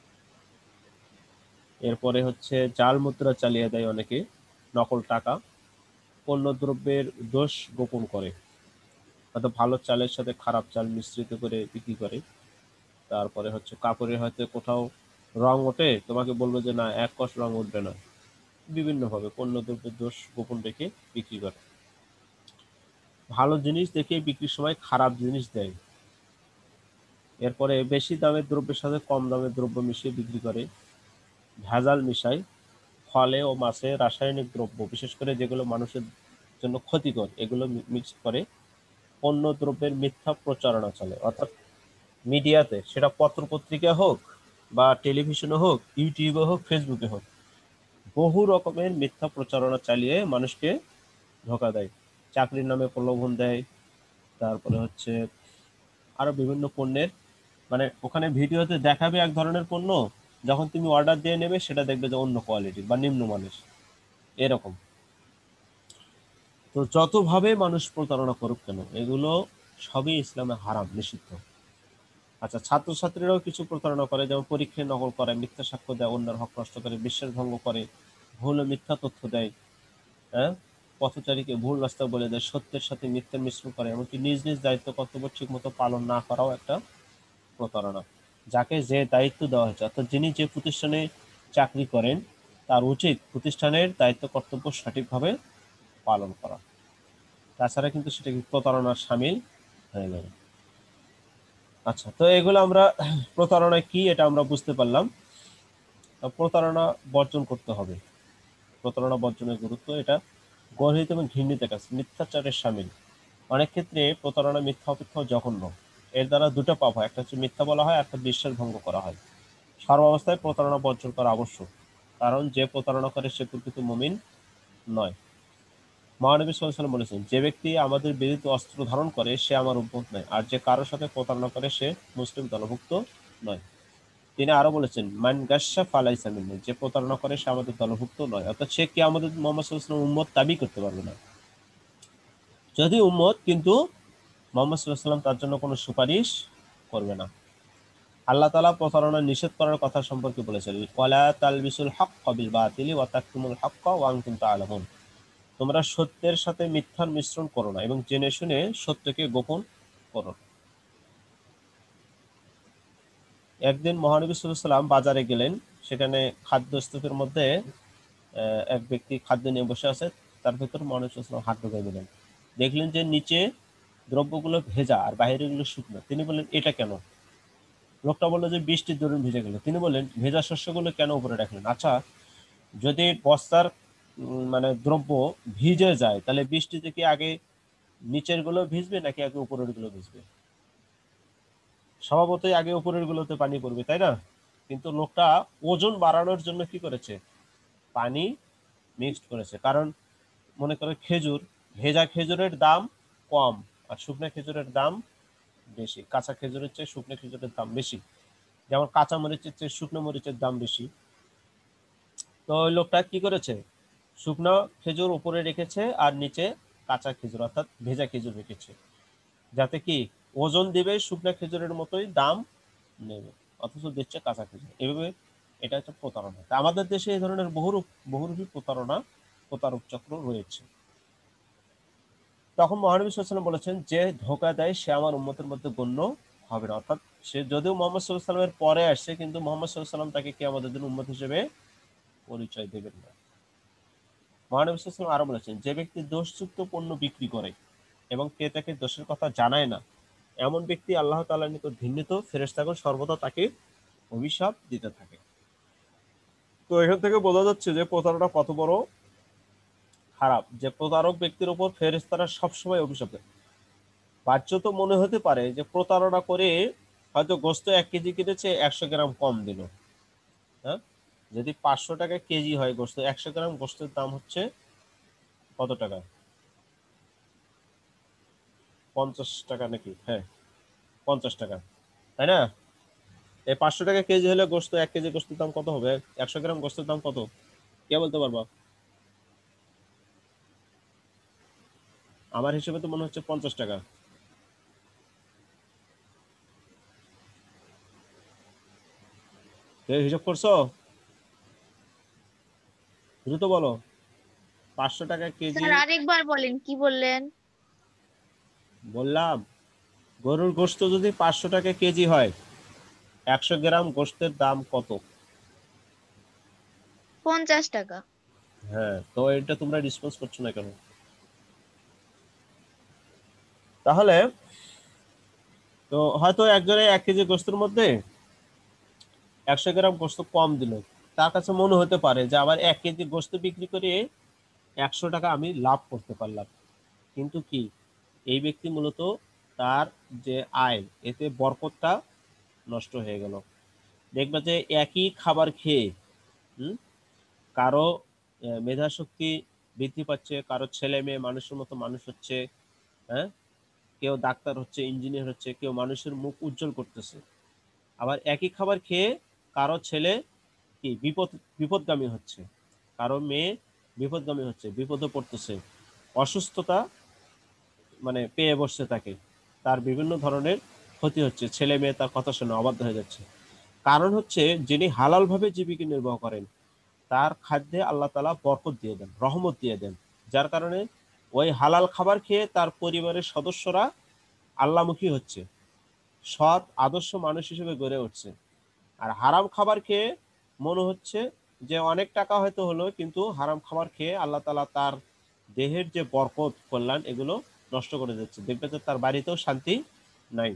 A: এরপরে হচ্ছে জাল মুদ্রা চালিয়ে দেয় অনেকে, নকল টাকা, পণ্য দ্রব্যের দোষ গোপন করে, হয়তো ভালো চালের সাথে খারাপ চাল মিশ্রিত করে বিক্রি করে। তারপরে হচ্ছে কাপড়ের হয়তো কোথাও রং ওঠে, তোমাকে বলবে যে না এক কষ রং উঠবে না। বিভিন্নভাবে পণ্য দ্রব্যের দোষ গোপন রেখে বিক্রি করে। ভালো জিনিস দেখে বিক্রির সময় খারাপ জিনিস দেয়। এরপরে বেশি দামের দ্রব্যের সাথে কম দামের দ্রব্য মিশিয়ে বিক্রি করে। ভেজাল মিশায় ফলে ও মাছে রাসায়নিক দ্রব্য, বিশেষ করে যেগুলো মানুষের জন্য ক্ষতিকর, এগুলো মিক্স করে। পণ্য দ্রব্যের মিথ্যা প্রচারণা চলে, অর্থাৎ মিডিয়াতে, সেটা পত্র পত্রিকা হোক বা টেলিভিশনে হোক, ইউটিউবে হোক, ফেসবুকে হোক, বহু রকমের মিথ্যা প্রচারণা চালিয়ে মানুষকে ধোঁকা দেয়। চাকরির নামে প্রলোভন দেয়। তারপরে হচ্ছে আরো বিভিন্ন পণ্যের, মানে ওখানে ভিডিওতে দেখাবে এক ধরনের পণ্য, যখন তুমি অর্ডার দিয়ে নেবে সেটা দেখবে যে অন্য কোয়ালিটির বা নিম্নমানের, এরকম। তো যতভাবে মানুষ প্রতারণা করুক কেন, এগুলো সবই ইসলামে হারাম, নিষিদ্ধ। আচ্ছা, ছাত্রছাত্রীরাও কিছু প্রতারণা করে, যেমন পরীক্ষায় নকল করে, মিথ্যা সাক্ষ্য দেয়, অন্যের হক নষ্ট করে, বিশ্বাস ভঙ্গ করে, ভুল ও মিথ্যা তথ্য দেয়, হ্যাঁ, পথচারীকে ভুল রাস্তা বলে দেয়, সত্যের সাথে মিথ্যা মিশ্রণ করে, এমনকি নিজ নিজ দায়িত্ব কর্তব্য ঠিক মতো পালন না করাও একটা প্রতারণা। যাকে যে দায়িত্ব দেওয়া হয়েছে, অর্থাৎ যিনি যে প্রতিষ্ঠানে চাকরি করেন, তার উচিত প্রতিষ্ঠানের দায়িত্ব কর্তব্য সঠিকভাবে পালন করা। তাছাড়া কিন্তু সেটা কি প্রতারণার সামিল হয়ে যাবে। আচ্ছা, তো এগুলো আমরা প্রতারণা কি এটা আমরা বুঝতে পারলাম। প্রতারণা বর্জন করতে হবে। প্রতারণা বর্জনের গুরুত্ব, এটা গর্হিত এবং ঘৃণিত কাজ, মিথ্যাচারের সামিল। অনেক ক্ষেত্রে প্রতারণা মিথ্যা অপেক্ষাও জঘন্য। এর দ্বারা দুটো পাপ হয়, একটা হচ্ছে মিথ্যা বলা হয়, একটা বিশ্বাস ভঙ্গ করা হয়। সর্বাবস্থায় প্রতারণা বর্জন করা আবশ্যক, কারণ যে প্রতারণা করে সে প্রকৃত মুমিন নয়। মহানবী সাল্লাল্লাহু আলাইহি ওয়াসাল্লাম বলেছেন, যে ব্যক্তি আমাদের বিরুদ্ধে অস্ত্র ধারণ করে সে আমার উম্মত নয়, আর যে কারোর সাথে প্রতারণা করে সে মুসলিম দলভুক্ত নয়। তিনি আরো বলেছেন, মান গাশশা ফালাইসা মিন্নি, যে প্রতারণা করে সে আমাদের দলভুক্ত নয়, অর্থাৎ সে কি আমাদের মুহাম্মদ সাল্লাল্লাহু আলাইহি ওয়াসাল্লাম উম্মত দাবি করতে পারবে না। যদি উম্মত, কিন্তু মুহাম্মদ সাল্লাল্লাহু আলাইহি ওয়াসাল্লাম তার জন্য কোনো সুপারিশ করবে না। আল্লাহ তাআলা প্রতারণা নিষেধ করার কথা সম্পর্কে বলেছেন, ওয়ালা তালবিসুল হাক্কা বিল বাতিলি ওয়া তাকতুমুল হাক্কা ওয়া আনতুম তা'লামুন, তোমরা সত্যের সাথে মিথ্যার মিশ্রণ করো না এবং জেনে শুনে সত্যকে গোপন করো না। একদিন মহানবী সাল্লাল্লাহু আলাইহি ওয়াসাল্লাম বাজারে গেলেন, সেখানে খাদ্যস্তূপের মধ্যে আহ, এক ব্যক্তি খাদ্য নিয়ে বসে আছে, তার ভেতর মহানবী সাল্লাল্লাহু আলাইহি ওয়াসাল্লাম হাত ঢুকিয়ে দিলেন। দেখলেন যে নিচে দ্রব্যগুলো ভেজা আর বাইরেগুলো শুকনো। তিনি বললেন, এটা কেন? লোকটা বললো যে বৃষ্টির দরুন ভিজে গেল। তিনি বললেন, ভেজা শস্যগুলো কেন উপরে রাখলেন? আচ্ছা, যদি বস্তার উম, মানে দ্রব্য ভিজে যায়, তাহলে বৃষ্টিতে কি আগে নিচের গুলো ভিজবে নাকি আগে উপরের গুলো ভিজবে? স্বভাবতই আগে উপরের গুলোতে পানি পড়বে, তাই না? কিন্তু লোকটা ওজন বাড়ানোর জন্য কি করেছে? পানি মিক্সড করেছে। কারণ মনে করে খেজুর, ভেজা খেজুরের দাম কম আর শুকনো খেজুরের দাম বেশি। কাঁচা খেজুরের চেয়ে শুকনো খেজুরের দাম বেশি। যেমন কাঁচা মরিচের চেয়ে শুকনো মরিচের দাম বেশি। তো ওই লোকটা কি করেছে? শুকনো খেজুর উপরে রেখেছে আর নিচে কাঁচা খেজুর অর্থাৎ ভেজা খেজুর রেখেছে, যাতে কি ওজন দিবে শুকনো খেজুরের মতোই দাম নেবে, অথচ দিচ্ছে কাঁচা খেজুর। এভাবে এটা হচ্ছে প্রতারণা। তা আমাদের দেশে এই ধরনের বহুরূপ বহুরূপী প্রতারণা, প্রতারক চক্র রয়েছে। তখন মহানবী সাল্লাল্লাহু আলাইহি ওয়াসাল্লাম বলেছেন, যে ধোঁকা দেয় সে আমার উম্মতের মধ্যে গণ্য হবে না। অর্থাৎ সে যদিও মোহাম্মদ সাল্লাল্লাহু আলাইহি ওয়াসাল্লামের পরে আসছে, কিন্তু মোহাম্মদ সাল্লাল্লাহু আলাইহি ওয়াসাল্লাম তাকে কিয়ামতের দিন উম্মত হিসেবে পরিচয় দেবেন না। মহানবী সাল্লাল্লাহু আলাইহি ওয়াসাল্লাম আরো বলেছেন, যে ব্যক্তি দোষযুক্ত পণ্য বিক্রি করে এবং ক্রেতাকে দোষের কথা জানায় না, এমন ব্যক্তি আল্লাহ তাআলার নিকট ঘৃণিত, ফেরেশতাগণ সর্বদা তাকে অভিশাপ দিতে থাকে। তো এখান থেকে বোঝা যাচ্ছে যে প্রতারণা কত বড় খারাপ, যে প্রতারক ব্যক্তির উপর ফেরেশতারা সবসময় অভিশাপ দেয়। বাহ্য তো মনে হতে পারে যে প্রতারণা করে হয়তো গোস্ত এক কেজি কিনেছে, একশো গ্রাম কম দিল। হ্যাঁ, যদি পাঁচশো টাকা কেজি হয় গোস্ত, একশো গ্রাম গোস্তের দাম হচ্ছে কত টাকা? পঞ্চাশ টাকা নাকি? হ্যাঁ, পঞ্চাশ টাকা, তাই না? এই পাঁচশো টাকা কেজি হলে গোস্ত, এক কেজি গোস্তের দাম কত হবে? একশো গ্রাম গোস্তের দাম কত? কে বলতে পারবা? আমার হিসেবে তো মনে হচ্ছে পঞ্চাশ টাকা। কেউ হিসাব করছো? দ্রুত বলো। পাঁচশো টাকা কেজি।
B: স্যার আরেকবার বলেন, কি বললেন?
A: বললাম, গরুর গোস্ত যদি পাঁচশো টাকা কেজি হয়, একশো গ্রাম গোস্তের দাম কত?
B: পঞ্চাশ টাকা।
A: হ্যাঁ, তো এটা তোমরা রেসপন্স করছো না কেন? তাহলে তো হয়তো একজনে এক কেজি গোস্তের মধ্যে একশো গ্রাম গোস্ত কম দিল, তার কাছে মনে হতে পারে যে আবার এক কেজি গোস্ত বিক্রি করে একশো টাকা আমি লাভ করতে পারলাম। কিন্তু কি, এই ব্যক্তি মূলত তার যে আয়, এতে বরকতটা নষ্ট হয়ে গেল। দেখবে যে একই খাবার খেয়ে হুম, কারো আহ, মেধা শক্তি বৃদ্ধি পাচ্ছে, কারো ছেলে মেয়ে মানুষের মতো মানুষ হচ্ছে। হ্যাঁ, কেউ ডাক্তার হচ্ছে, ইঞ্জিনিয়ার হচ্ছে, কেউ মানুষের মুখ উজ্জ্বল করতেছে। আবার একই খাবার খেয়ে কারো ছেলে কি বিপদ বিপদগামী হচ্ছে, কারো মেয়ে বিপদগামী হচ্ছে, বিপদে পড়তেছে, অসুস্থতা মানে পেয়ে বসছে তাকে, তার বিভিন্ন ধরনের ক্ষতি হচ্ছে, ছেলে মেয়ে তার কথা শুনে অবাধ্য হয়ে যাচ্ছে। কারণ হচ্ছে, যিনি হালাল ভাবে জীবিকা নির্বাহ করেন তার খাদ্যে আল্লাহ তাআলা বরকত দিয়ে দেন, রহমত দিয়ে দেন, যার কারণে ওই হালাল খাবার খেয়ে তার পরিবারের সদস্যরা আল্লাহমুখী হচ্ছে, সৎ আদর্শ মানুষ হিসেবে গড়ে উঠছে। আর হারাম খাবার খেয়ে মনে হচ্ছে যে অনেক টাকা হয়তো হলো, কিন্তু হারাম খাবার খেয়ে আল্লাহ তাআলা তার দেহের যে বরকত কল্যাণ এগুলো নষ্ট করে দিচ্ছে, দেখবে যে তার বাড়িতেও শান্তি নাই।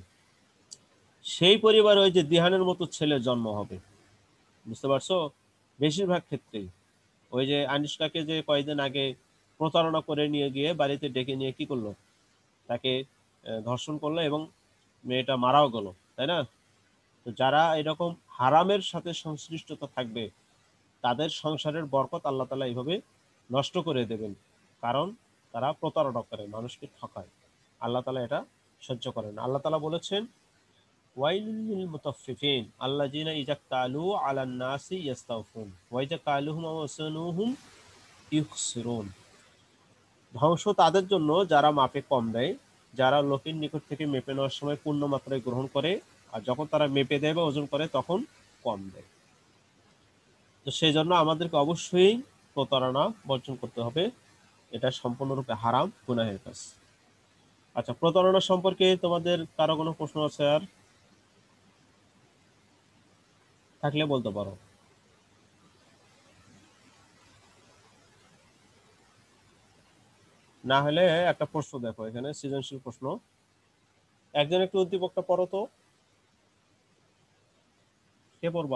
A: সেই পরিবারে ওই যে দিহানের মতো ছেলে জন্ম হবে। বুঝতে পারছো? বেশিরভাগ ক্ষেত্রেই ওই যে আনিশকাকে যে কয়েকদিন আগে প্রতারণা করে নিয়ে গিয়ে বাড়িতে ডেকে নিয়ে কি করলো, তাকে আহ, ধর্ষণ করলো এবং মেয়েটা মারাও গেল, তাই না? তো যারা এরকম হারামের সাথে সংশ্লিষ্টতা থাকবে তাদের সংসারের বরকত আল্লাহ তাআলা এইভাবে নষ্ট করে দেবেন। কারণ তারা প্রতারণা করে, মানুষকে ঠকায়। আল্লাহ তাআলা এটা সহ্য করেন। আল্লাহ তাআলা বলেছেন, ওয়াইলুল লিল মুতাফফিফিন আল্লাযীনা ইযা ক্তালু আলান নাসি ইস্তাওফুন ওয়া ইযা কালুহুম আও ওয়াসানুহুম ইউখসিরুন। ধ্বংস তাদের জন্য যারা মাপে কম দেয়, যারা লোকের নিকট থেকে মেপে নেওয়ার সময় পূর্ণ মাত্রায় গ্রহণ করে, আর যখন তারা মেপে দেয় বা ওজন করে তখন কম দেয়। তো সেই জন্য আমাদেরকে অবশ্যই প্রতারণা বর্জন করতে হবে, এটা সম্পূর্ণরূপে হারাম, গুনাহের কাজ। আচ্ছা, প্রতারণা সম্পর্কে তোমাদের কারো কোনো প্রশ্ন আছে আর থাকলে বলতে পারো। না হলে একটা প্রশ্ন দেখো, এখানে সৃজনশীল প্রশ্ন। একজন একটু উদ্দীপকটা পড়ো তো। কে পড়বা?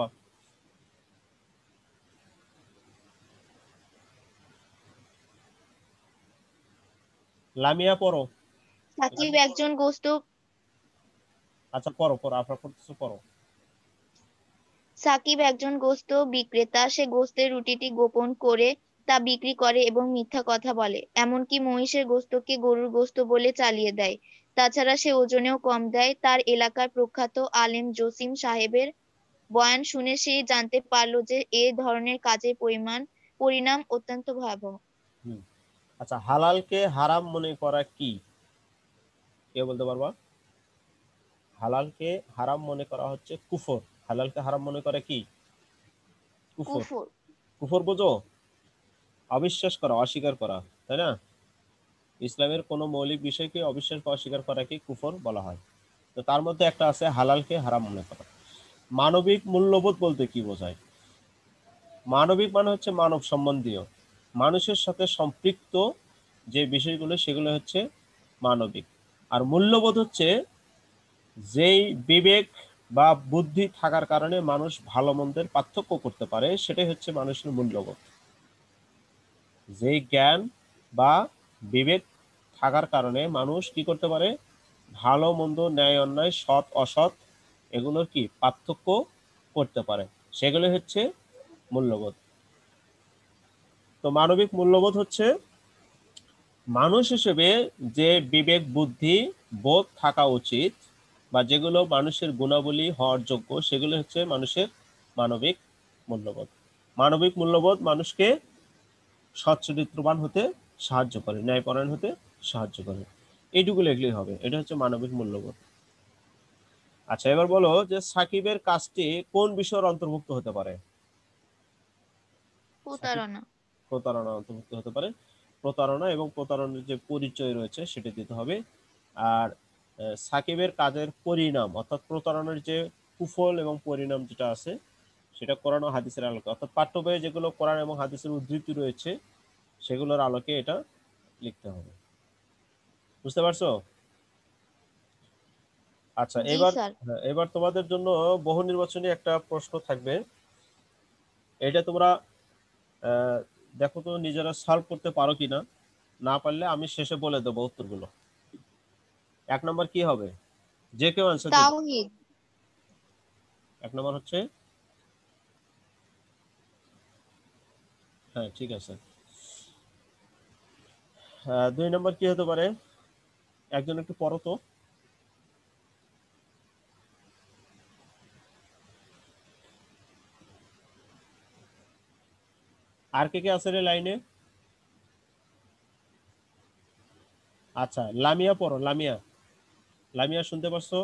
A: লামিয়া পড়ো।
B: সাকিব
A: লামিয়া পড়ো।
B: একজন গোস্ত
A: আচ্ছা, পড়ো পড়ো, আপনার পড়তেছো, পড়ো।
B: সাকিব একজন গোস্ত বিক্রেতা। সে গোস্তের রুটিটি গোপন করে তা বিক্রি করে এবং মিথ্যা কথা বলে, এমনকি মহিষের গোস্তকে গরুর গোস্ত বলে চালিয়ে দেয়। তাছাড়া সে ওজনেও কম দেয়। তার এলাকার প্রখ্যাত আলেম জসিম সাহেবের বয়ান শুনে সে জানতে পারলো যে এ ধরনের কাজের পরিমাণ পরিণাম অত্যন্ত ভয়াবহ।
A: হুম। আচ্ছা, হালালকে হারাম মনে করা কি? কে বলতে পারবা? হালালকে হারাম মনে করা হচ্ছে কুফর। হালালকে হারাম মনে করে কি? কুফর।
B: কুফর।
A: কুফর বোঝো? অবিশ্বাস করা, অস্বীকার করা, তাই না? ইসলামের কোনো মৌলিক বিষয়কে অবিশ্বাস বা অস্বীকার করাকে কুফর বলা হয়। তো তার মধ্যে একটা আছে হালালকে হারাম মনে করা। মানবিক মূল্যবোধ বলতে কি বোঝায়? মানবিক মানে হচ্ছে মানব সম্বন্ধীয়, মানুষের সাথে সম্পৃক্ত যে বিষয়গুলো সেগুলো হচ্ছে মানবিক। আর মূল্যবোধ হচ্ছে যেই বিবেক বা বুদ্ধি থাকার কারণে মানুষ ভালো মন্দের পার্থক্য করতে পারে, সেটাই হচ্ছে মানুষের মূল্যবোধ। যেই জ্ঞান বা বিবেক থাকার কারণে মানুষ কি করতে পারে, ভালো মন্দ, ন্যায় অন্যায়, সৎ অসৎ এগুলোর কি পার্থক্য করতে পারে। সেগুলো হচ্ছে মূল্যবোধ। তো মানবিক মূল্যবোধ হচ্ছে মানুষ হিসেবে যে বিবেক বুদ্ধি বোধ থাকা উচিত বা যেগুলো মানুষের গুণাবলী হওয়ার যোগ্য, সেগুলো হচ্ছে মানুষের মানবিক মূল্যবোধ। মানবিক মূল্যবোধ মানুষকে সচ্চরিত্রবান হতে সাহায্য করে, ন্যায়পরায়ণ হতে সাহায্য করে। এইটুকু লিখলেই হবে, এটা হচ্ছে মানবিক মূল্যবোধ। আচ্ছা, এবার বলো যে সাকিবের কাজটি কোন বিষয়ের অন্তর্ভুক্ত হতে পারে? সাকিব
B: প্রতারণা।
A: প্রতারণা অন্তর্ভুক্ত হতে পারে। প্রতারণা এবং প্রতারণার যে পরিচয় রয়েছে সেটা দিতে হবে। আর আহ, সাকিবের কাজের পরিণাম অর্থাৎ প্রতারণার যে কুফল এবং পরিণাম যেটা আছে সেটা কোরআন ও হাদিসের আলোকে, অর্থাৎ পাঠ্য বইয়ে যেগুলো কোরআন এবং হাদিসের উদ্ধৃতি রয়েছে সেগুলোর আলোকে এটা লিখতে হবে। বুঝতে পারছো? আচ্ছা,
B: জি
A: এবার
B: স্যার।
A: হ্যাঁ, এবার তোমাদের জন্য বহু নির্বাচনী একটা প্রশ্ন থাকবে। এটা তোমরা আহ, দেখো তো নিজেরা সলভ করতে পারো কিনা। না পারলে আমি শেষে বলে দেবো উত্তরগুলো। এক নম্বর কি হবে? যে কেউ অ্যান্সার দিবে।
B: তাওহীদ।
A: এক নম্বর হচ্ছে, হ্যাঁ ঠিক আছে। আহ, দুই নম্বর কি হতে পারে? একজন একটু পড়ো তো। আর কে কে আছে রে লাইনে? আচ্ছা, লামিয়া পড়ো, লামিয়া। লামিয়া শুনতে পারছো?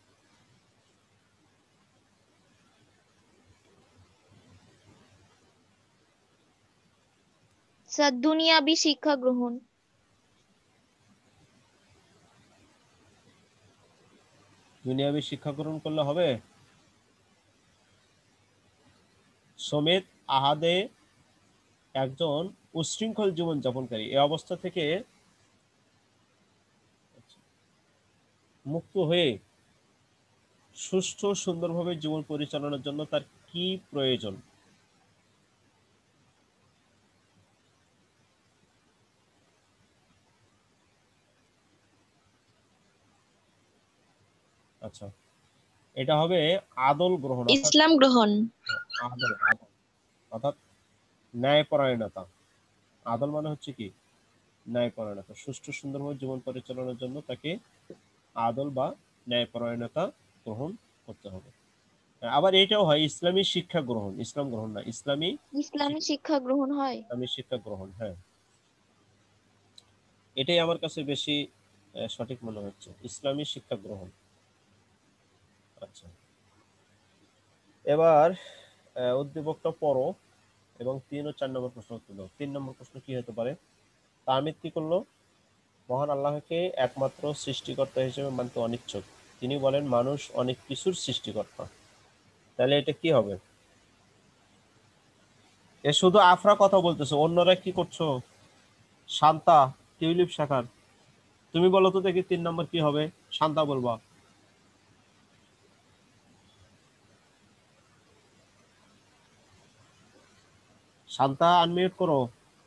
B: স্যার দুনিয়াবি শিক্ষা গ্রহণ।
A: দুনিয়াবী শিক্ষা গ্রহণ করলে হবে? সমেত আহাদে একজন উচ্ছৃঙ্খল জীবন যাপনকারী, এই অবস্থা থেকে মুক্ত হয়ে সুষ্ঠু সুন্দরভাবে জীবন পরিচালনার জন্য তার কি প্রয়োজন? আচ্ছা, এটা হবে আদল গ্রহণ, অর্থাৎ
C: ইসলাম গ্রহণ।
A: আদল আদল অর্থাৎ ন্যায়পরায়ণতা। আদল মানে হচ্ছে কি? ন্যায়পরায়ণতা। সুষ্ঠু সুন্দরভাবে জীবন পরিচালনার জন্য তাকে আদল বা ন্যায়পরায়ণতা গ্রহণ করতে হবে। আবার এটাও হয় ইসলামী শিক্ষা গ্রহণ, ইসলাম গ্রহণ না, ইসলামী
B: ইসলামী
A: শিক্ষা,
B: শিক্ষা গ্রহণ হয়।
A: ইসলামী শিক্ষা গ্রহণ, হ্যাঁ। এটাই আমার কাছে বেশি আহ, সঠিক মনে হচ্ছে, ইসলামী শিক্ষা গ্রহণ। আচ্ছা, এবার আহ, উদ্দীপকটা পড়ো এবং তিন ও চার নম্বর প্রশ্ন উত্তর দাও। তিন নম্বর প্রশ্ন কি হতে পারে? তাহমিদ কি করলো? মহান আল্লাহকে একমাত্র সৃষ্টিকর্তা হিসেবে মানতে অনিচ্ছুক। তিনি বলেন মানুষ অনেক কিছুর সৃষ্টিকর্তা। তাহলে এটা কি হবে? এ শুধু আফরা কথা বলতেছে, অন্যরা কি করছো? শান্তা, টিউলিপ শাখার, তুমি বলো তো দেখি তিন নম্বর কি হবে? শান্তা বলবা। শান্তা আনমিউট করো।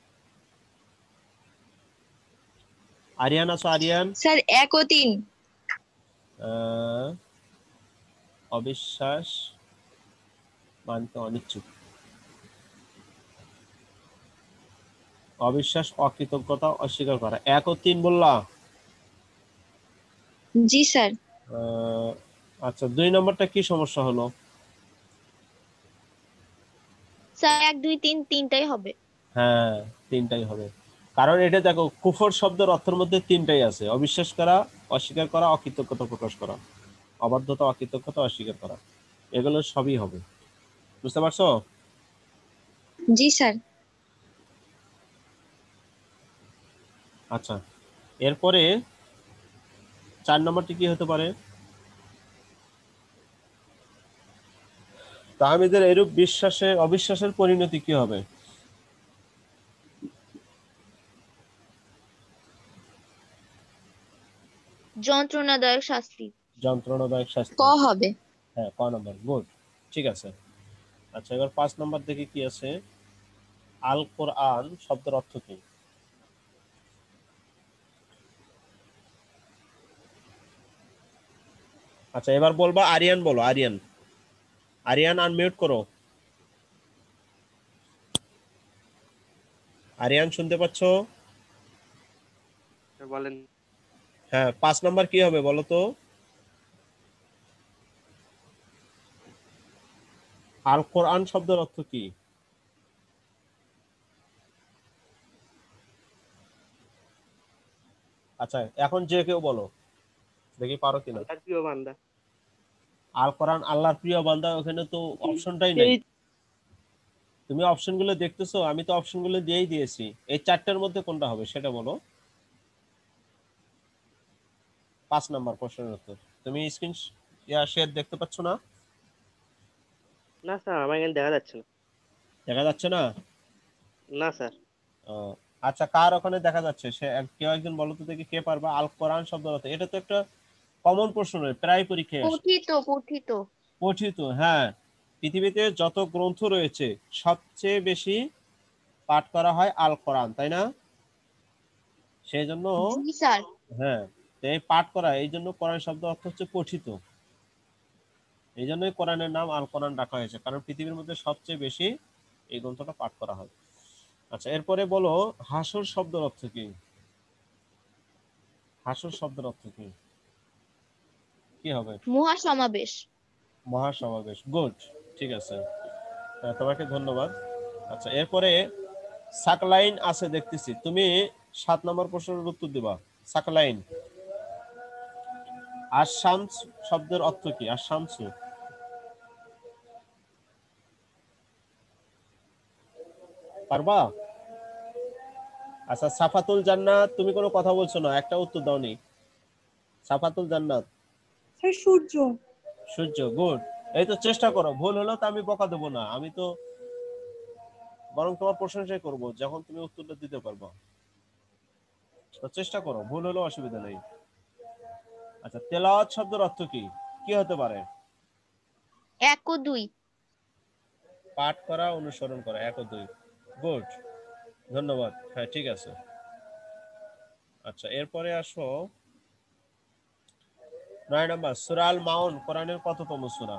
A: আরিয়ান আছো? আরিয়ান।
C: স্যার এক ও তিন।
A: আহ, অবিশ্বাস মানতে অনিচ্ছুক, অবিশ্বাস, অকৃতজ্ঞতা, অস্বীকার করা, এক ও তিন বললা।
C: জি স্যার।
A: আহ, আচ্ছা, দুই নম্বরটা কি সমস্যা হলো?
B: স্যার এক দুই তিন তিনটাই হবে।
A: হ্যাঁ, তিনটাই হবে। কারণ এটা দেখো, কুফর শব্দের অর্থের মধ্যে তিনটাই আছে: অবিশ্বাস করা, অস্বীকার করা, অকৃতজ্ঞতা প্রকাশ করা, অবাধ্যতা, অকৃতজ্ঞতা, অস্বীকার করা, এগুলো সবই হবে। বুঝতে পারছো?
C: জি স্যার।
A: আচ্ছা, এরপরে চার নম্বরটি কি হতে পারে? তাহমিদের এরূপ বিশ্বাসে অবিশ্বাসের পরিণতি কি হবে?
B: যন্ত্রণাদায়ক শাস্তি।
A: যন্ত্রণাদায়ক শাস্তি
C: ক
A: হবে।
C: হবে।
A: হ্যাঁ, ক নম্বর, গুড, ঠিক আছে। আচ্ছা, এবার পাঁচ নম্বর দেখে কি আছে? আল কোরআন শব্দের অর্থ কি? আচ্ছা এবার বলবা আরিয়ান বলো, আরিয়ান। আরিয়ান আনমিউট করো। আরিয়ান শুনতে পাচ্ছ?
D: বলেন।
A: হ্যাঁ, পাঁচ নাম্বার কি হবে বলো তো? আল কোরআন শব্দের অর্থ কি? আচ্ছা এখন যে কেউ বলো, দেখি পারো কিনা।
D: আল্লাহর প্রিয় বান্দা।
A: আল কোরআন আল্লাহর প্রিয় বান্দা, ওখানে তো অপশনটাই নাই।
D: এই
A: তুমি অপশনগুলো দেখতেছো, আমি তো অপশনগুলো দিয়েই দিয়েছি। এই চারটার মধ্যে কোনটা হবে সেটা বলো। পাঁচ নাম্বার প্রশ্নের উত্তর। তুমি স্ক্রিন শেয়ার দেখতে পাচ্ছ না?
D: না স্যার, আমার এখানে দেখা যাচ্ছে না।
A: দেখা যাচ্ছে না?
D: না স্যার।
A: ও, আচ্ছা কার ওখানে দেখা যাচ্ছে? সে এক- কেউ একজন বলো তো দেখি, কে পারবা? আল কোরআন শব্দের অর্থ, এটা তো একটা কমন প্রশ্ন নয়, প্রায় পরীক্ষায় আসে।
B: পঠিত পঠিত
A: পঠিত, হ্যাঁ। পৃথিবীতে যত গ্রন্থ রয়েছে সবচেয়ে বেশি পাঠ করা হয় আল কোরআন, তাই না? সেই জন্য
B: জি স্যার।
A: হ্যাঁ, তো এই পাঠ করা, এই জন্য কোরআন শব্দ অর্থ হচ্ছে পঠিত। এই জন্যই কোরআনের নাম আল কোরআন রাখা হয়েছে, কারণ পৃথিবীর মধ্যে সবচেয়ে বেশি এই গ্রন্থটা পাঠ করা হয়। আচ্ছা এরপরে বলো হাসর শব্দের অর্থ কি? হাসর শব্দের অর্থ কি? কি হবে?
B: মহাসমাবেশ।
A: মহাসমাবেশ, গুড, ঠিক আছে। হ্যাঁ, তোমাকে ধন্যবাদ। আচ্ছা এরপরে সাকলাইন আছে দেখতেছি, তুমি সাত নম্বর প্রশ্নের উত্তর দিবা। সাকলাইন। আর শামস শব্দের অর্থ কি? আর শামসু পারবা? আচ্ছা সাফাতুল জান্নাত, তুমি কোনো কথা বলছো না, একটা উত্তর দাওনি। সাফাতুল জান্নাত।
E: স্যার সূর্য।
A: সূর্য, গুড। এই তো চেষ্টা করো, ভুল হলেও তো আমি বকা দেবো না, আমি তো বরং তোমার প্রশংসাই করবো যখন তুমি উত্তরটা দিতে পারবো। তো চেষ্টা করো, ভুল হলেও অসুবিধা নেই। আচ্ছা তেলাওয়াত শব্দের অর্থ কি? কি হতে পারে?
B: এক ও দুই।
A: পাঠ করা, অনুসরণ করা, এক ও দুই, গুড, ধন্যবাদ। হ্যাঁ ঠিক আছে। আচ্ছা এরপরে আসো নয় নম্বর, সূরা আল মাউন কোরআনের কততম সূরা?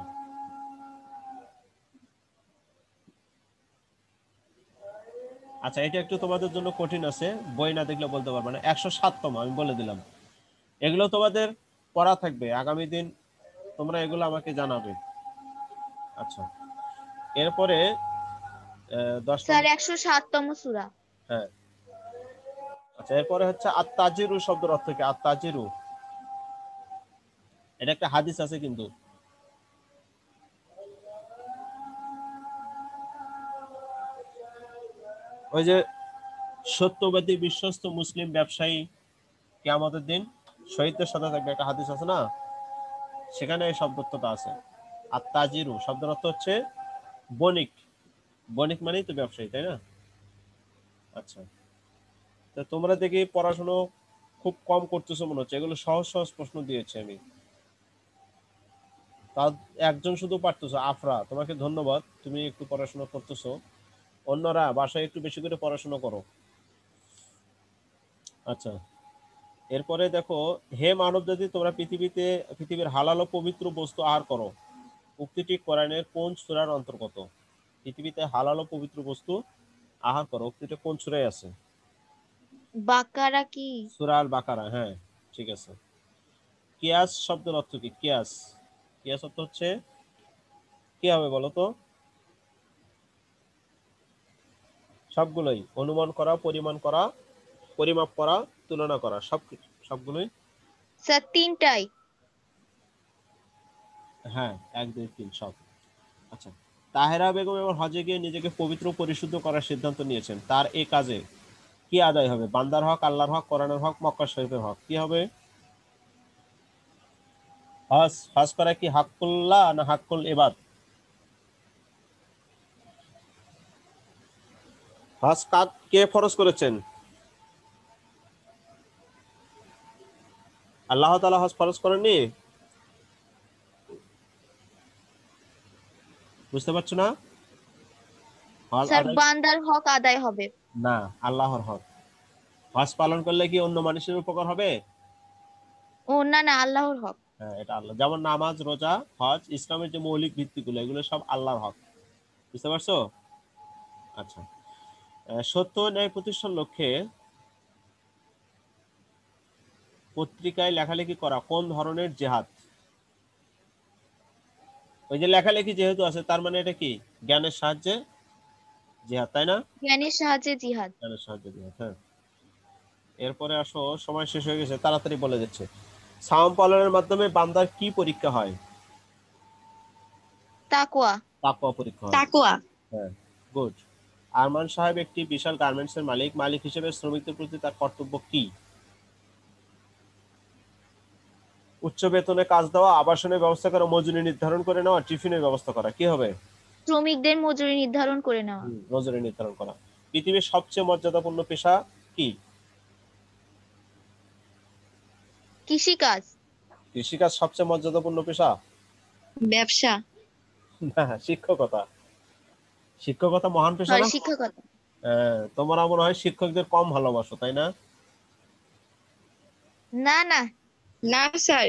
A: আচ্ছা এটা একটু তোমাদের জন্য কঠিন আছে, বই না দেখলে বলতে পারবে না। একশো সাততম, আমি বলে দিলাম। এগুলো তোমাদের পড়া থাকবে আগামী দিন, তোমরা এগুলো আমাকে জানাবে। আচ্ছা এরপরে আহ, দশ
B: স্যার
A: নম্বর।
B: একশো সাততম সূরা।
A: হ্যাঁ, আচ্ছা এরপরে হচ্ছে আত্তাজিরু শব্দের অর্থ কি? আত্তাজিরু, এটা একটা হাদিস আছে কিন্তু। ওই যে সত্যবাদী বিশ্বস্ত মুসলিম ব্যবসায়ী কিয়ামতের দিন শহীদদের সাথে থাকবে, একটা হাদিস আছে না, সেখানে এই শব্দটা আছে। আত্তাজিরু শব্দের অর্থ হচ্ছে বণিক। বণিক মানেই তো ব্যবসায়ী, তাই না? আচ্ছা, তো তোমরা দেখি পড়াশোনা খুব কম করতেছো মনে হচ্ছে, এগুলো সহজ সহজ প্রশ্ন দিয়েছি আমি। তার একজন শুধু পারতেছো, আফরা, তোমাকে ধন্যবাদ, তুমি একটু পড়াশোনা করতেছো। অন্যরা বাসায় একটু বেশি করে পড়াশোনা করো। আচ্ছা এরপরে দেখো, হে মানব জাতি, তোমরা পৃথিবীতে পৃথিবীর হালাল ও পবিত্র বস্তু আহার করো, উক্তিটি কোরআনের কোন সূরার অন্তর্গত? পৃথিবীতে হালাল ও পবিত্র বস্তু আহার করো, উক্তিটা কোন সূরায় আছে?
B: বাকারা কি?
A: সূরা আল বাকারা, হ্যাঁ ঠিক আছে। কিয়াস শব্দের অর্থ কি? কিয়াস, কিয়াস অর্থ হচ্ছে কি হবে বলো তো? সবগুলোই, অনুমান করা, পরিমাণ করা, পরিমাপ করা, তুলনা করা, সব সবগুলোই।
B: স্যার তিনটাই।
A: হ্যাঁ, এক দুই তিন সব। আচ্ছা, তাহেরা বেগম এবার হজে গিয়ে নিজেকে পবিত্র ও পরিশুদ্ধ করার সিদ্ধান্ত নিয়েছেন, তার এই কাজে কি আদায় হবে? বান্দার হক, আল্লাহর হক, কোরআনের হক, মক্কা শরীফের হক, কি হবে? হজ, হজ করা কি হাক্কুল্লাহ না হাক্কুল ইবাদ? হজ কাক কে ফরজ করেছেন? আল্লাহ তাআলা হজ ফরজ করেননি? বুঝতে পারছো না? হজ
B: স্যার
A: আদায়,
B: বান্দার হক আদায় হবে।
A: না, আল্লাহর হক। হজ পালন করলে কি অন্য মানুষের উপকার হবে?
B: ও না না, আল্লাহর হক।
A: হ্যাঁ, এটা আল্লাহ। যেমন নামাজ, রোজা, হজ, ইসলামের যে মৌলিক ভিত্তিগুলো এগুলো সব আল্লাহর হক। বুঝতে পারছো? আচ্ছা, আহ, সত্য ও ন্যায় প্রতিষ্ঠার লক্ষ্যে পত্রিকায় লেখালেখি করা কোন ধরনের জেহাদ? ওই যে লেখালেখি যেহেতু আছে তার মানে এটা কি জ্ঞানের সাহায্যে জিহাদ, তাই না?
B: জ্ঞানের সাহায্যে জিহাদ।
A: জ্ঞানের সাহায্যে জিহাদ, হ্যাঁ। এরপরে আসো, সময় শেষ হয়ে গেছে, তাড়াতাড়ি বলে দিচ্ছে। সাওম পালনের মাধ্যমে বান্দার কি পরীক্ষা হয়?
B: তাকওয়া।
A: তাকওয়া পরীক্ষা হয়।
C: তাকওয়া।
A: হ্যাঁ, গুড। আরমান সাহেব একটি বিশাল গার্মেন্টসের মালিক। মালিক হিসেবে শ্রমিকদের প্রতি তার কর্তব্য কি? উচ্চ বেতনে কাজ দেওয়া, আবাসনের ব্যবস্থা করা, মজুরি নির্ধারণ করে নেওয়া, টিফিনের ব্যবস্থা করা। কি হবে?
B: শ্রমিকদের মজুরি নির্ধারণ করে নেওয়া।
A: হুম, মজুরি নির্ধারণ করা। পৃথিবীর সবচেয়ে মর্যাদাপূর্ণ পেশা কি?
B: কৃষিকাজ।
A: কৃষিকাজ সবচেয়ে মর্যাদাপূর্ণ পেশা?
C: ব্যবসা।
A: না, শিক্ষকতা। শিক্ষকতা মহান পেশা
B: হয়
A: না?
B: শিক্ষকতা।
A: হ্যাঁ, তোমরা মনে হয় শিক্ষকদের কম ভালোবাসো, তাই না?
B: না না।
C: না স্যার।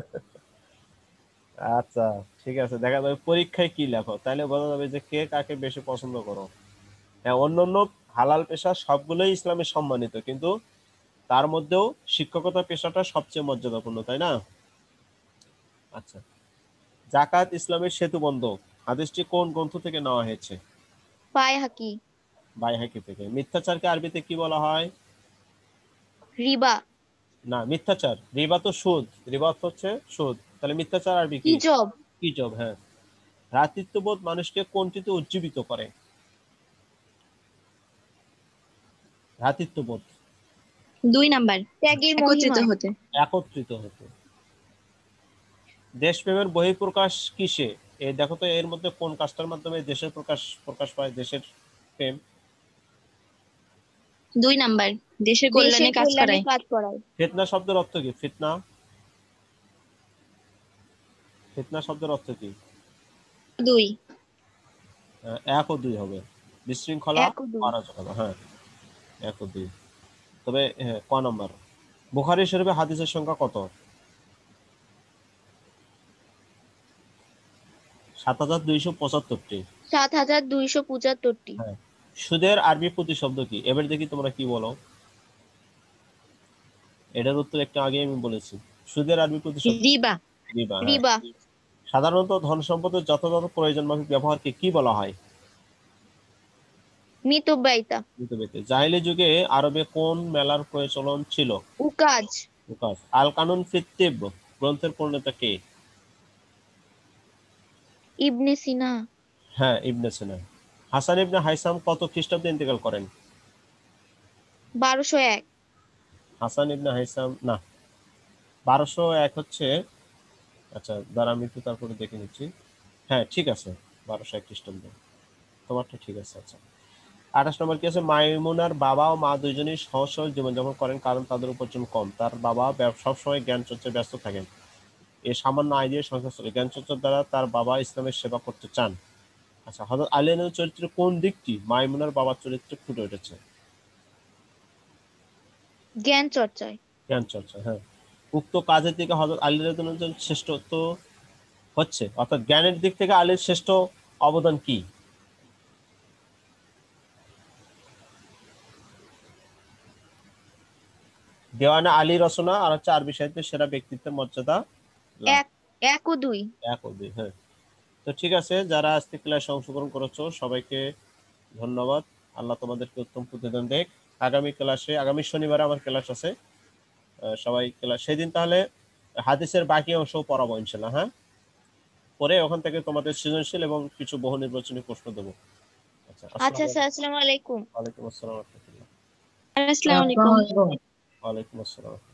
A: আচ্ছা, ঠিক আছে, দেখা যাবে পরীক্ষায় কি লেখো, তাইলে বোঝা যাবে যে কে কাকে বেশি পছন্দ করো। হ্যাঁ, অন্যান্য হালাল পেশা সবগুলোই ইসলামে সম্মানিত, কিন্তু তার মধ্যেও শিক্ষকতা পেশাটা সবচেয়ে মর্যাদাপূর্ণ, তাই না? আচ্ছা, জাকাত ইসলামের সেতু বন্ধ হাদিসটি কোন গ্রন্থ থেকে নেওয়া হয়েছে?
B: বাইহাকি।
A: বাইহাকি থেকে। মিথ্যাচারকে আরবিতে কি বলা হয়?
B: রিবা।
A: না, মিথ্যাচার, রিবা তো সুদ, রিবা অর্থ হচ্ছে সুদ, তাহলে মিথ্যাচার আরবি কি?
B: কিজব।
A: কিজব, হ্যাঁ। ভ্রাতৃত্ববোধ মানুষকে কোনটিতে উজ্জীবিত করে? ভ্রাতৃত্ববোধ।
C: দুই নাম্বার।
B: ত্যাগের
C: একত্রিত
B: মহিমায়।
C: হতে।
A: একত্রিত হতে। দেশপ্রেমের বহিঃপ্রকাশ কিসে? এই দেখো তো, এর মধ্যে কোন কাজটার মাধ্যমে দেশের প্রকাশ প্রকাশ পায়, দেশের প্রেম?
C: দুই নাম্বার। দেশের
B: দেশের
C: কল্যাণে কাজ
B: কল্যাণে
C: করায়।
B: কাজ করায়।
A: ফিতনা শব্দের অর্থ কি? ফিতনা, ফিতনা শব্দের অর্থ কি?
C: দুই।
A: আহ, এক ও দুই হবে। বিশৃঙ্খলা,
B: এক ও দুই।
A: অরাজকতা, হ্যাঁ, এক ও দুই। তবে হ্যাঁ, ক নম্বর। বুখারী শরীফে হাদিসের সংখ্যা কত? সাত হাজার দুইশো পঁচাত্তরটি।
B: সাত হাজার দুইশো পঁচাত্তরটি।
A: হ্যাঁ। সুদের আরবি প্রতিশব্দ কি? এবার দেখি তোমরা কি বলো। এটার উত্তর একটু আগে আমি বলেছি। সুদের আরবি প্রতিশব্দ
C: রিবা।
A: রিবা, হ্যাঁ।
B: রিবা।
A: সাধারণত ধন সম্পদের যথাযথ প্রয়োজন মাফিক ব্যবহারকে কি বলা হয়?
B: মিতব্যয়িতা।
A: মিতব্যয়িতা। জাহেলি যুগে আরবে কোন মেলার প্রচলন ছিল?
B: উকাজ।
A: উকাস। আল কানুন ফিত তিব গ্রন্থের প্রণেতা কে?
B: ইবনে সিনা।
A: হ্যাঁ, ইবনে সিনা। হাসান ইবনে হাইসাম কত খ্রিস্টাব্দে ইন্তেকাল করেন?
B: বারোশো এক।
A: হাসান ইবনে হাইসাম না, বারোশো এক হচ্ছে। আচ্ছা, দাঁড়া, আমি একটু তারপরে দেখে নিচ্ছি। হ্যাঁ, ঠিক আছে, বারোশো এক খ্রিস্টাব্দে। তোমারটা ঠিক আছে। আচ্ছা, আঠাশ নম্বর কি আছে? মাইমুনার বাবা ও মা দুইজনই সহজ সরল জীবনযাপন করেন কারণ তাদের উপার্জন কম। তার বাবা ব্যব- সবসময় জ্ঞান চর্চায় ব্যস্ত থাকেন। এই সামান্য আয় দিয়ে সংসার চলে। জ্ঞান চর্চার দ্বারা তার বাবা ইসলামের সেবা করতে চান। আচ্ছা, হযরত আলী রাদিয়াল্লাহু চরিত্রের কোন দিকটি মাইমুনার বাবার চরিত্রে ফুটে উঠেছে?
B: জ্ঞান চর্চায়।
A: জ্ঞান চর্চা, হ্যাঁ। উক্ত কাজের দিকে হযরত আলী রাদিয়াল্লাহু শ্রেষ্ঠত্ব হচ্ছে, অর্থাৎ জ্ঞানের দিক থেকে আলীর শ্রেষ্ঠ অবদান কি? দেওয়ানে আলী রচনা আর হচ্ছে আরবি সাহিত্যের সেরা ব্যক্তিত্বের মর্যাদা লাভ।
B: এক এক ও দুই।
A: এক ও দুই, হ্যাঁ। তো ঠিক আছে, যারা আজকে ক্লাসে অংশগ্রহণ করেছো সবাইকে ধন্যবাদ। আল্লাহ তোমাদেরকে উত্তম প্রতিদান দেখ। আগামী ক্লাসে, আগামী শনিবারে আমার ক্লাস আছে। আহ, সবাই ক্লাস সেদিন তাহলে হাদিসের বাকি অংশ পড়াবো ইনশাল্লাহ, হ্যাঁ। পরে ওখান থেকে তোমাদের সৃজনশীল এবং কিছু বহু নির্বাচনী প্রশ্ন দেবো। আচ্ছা,
B: আচ্ছা
A: আসসালামু
B: স্যার, আসসালামু আলাইকুম।
A: আলাইকুম আসসালাম ওয়া রাহমাতুল্লাহ।
C: আসসালামু আলাইকুম।
A: ওয়ালাইকুম আসসালাম।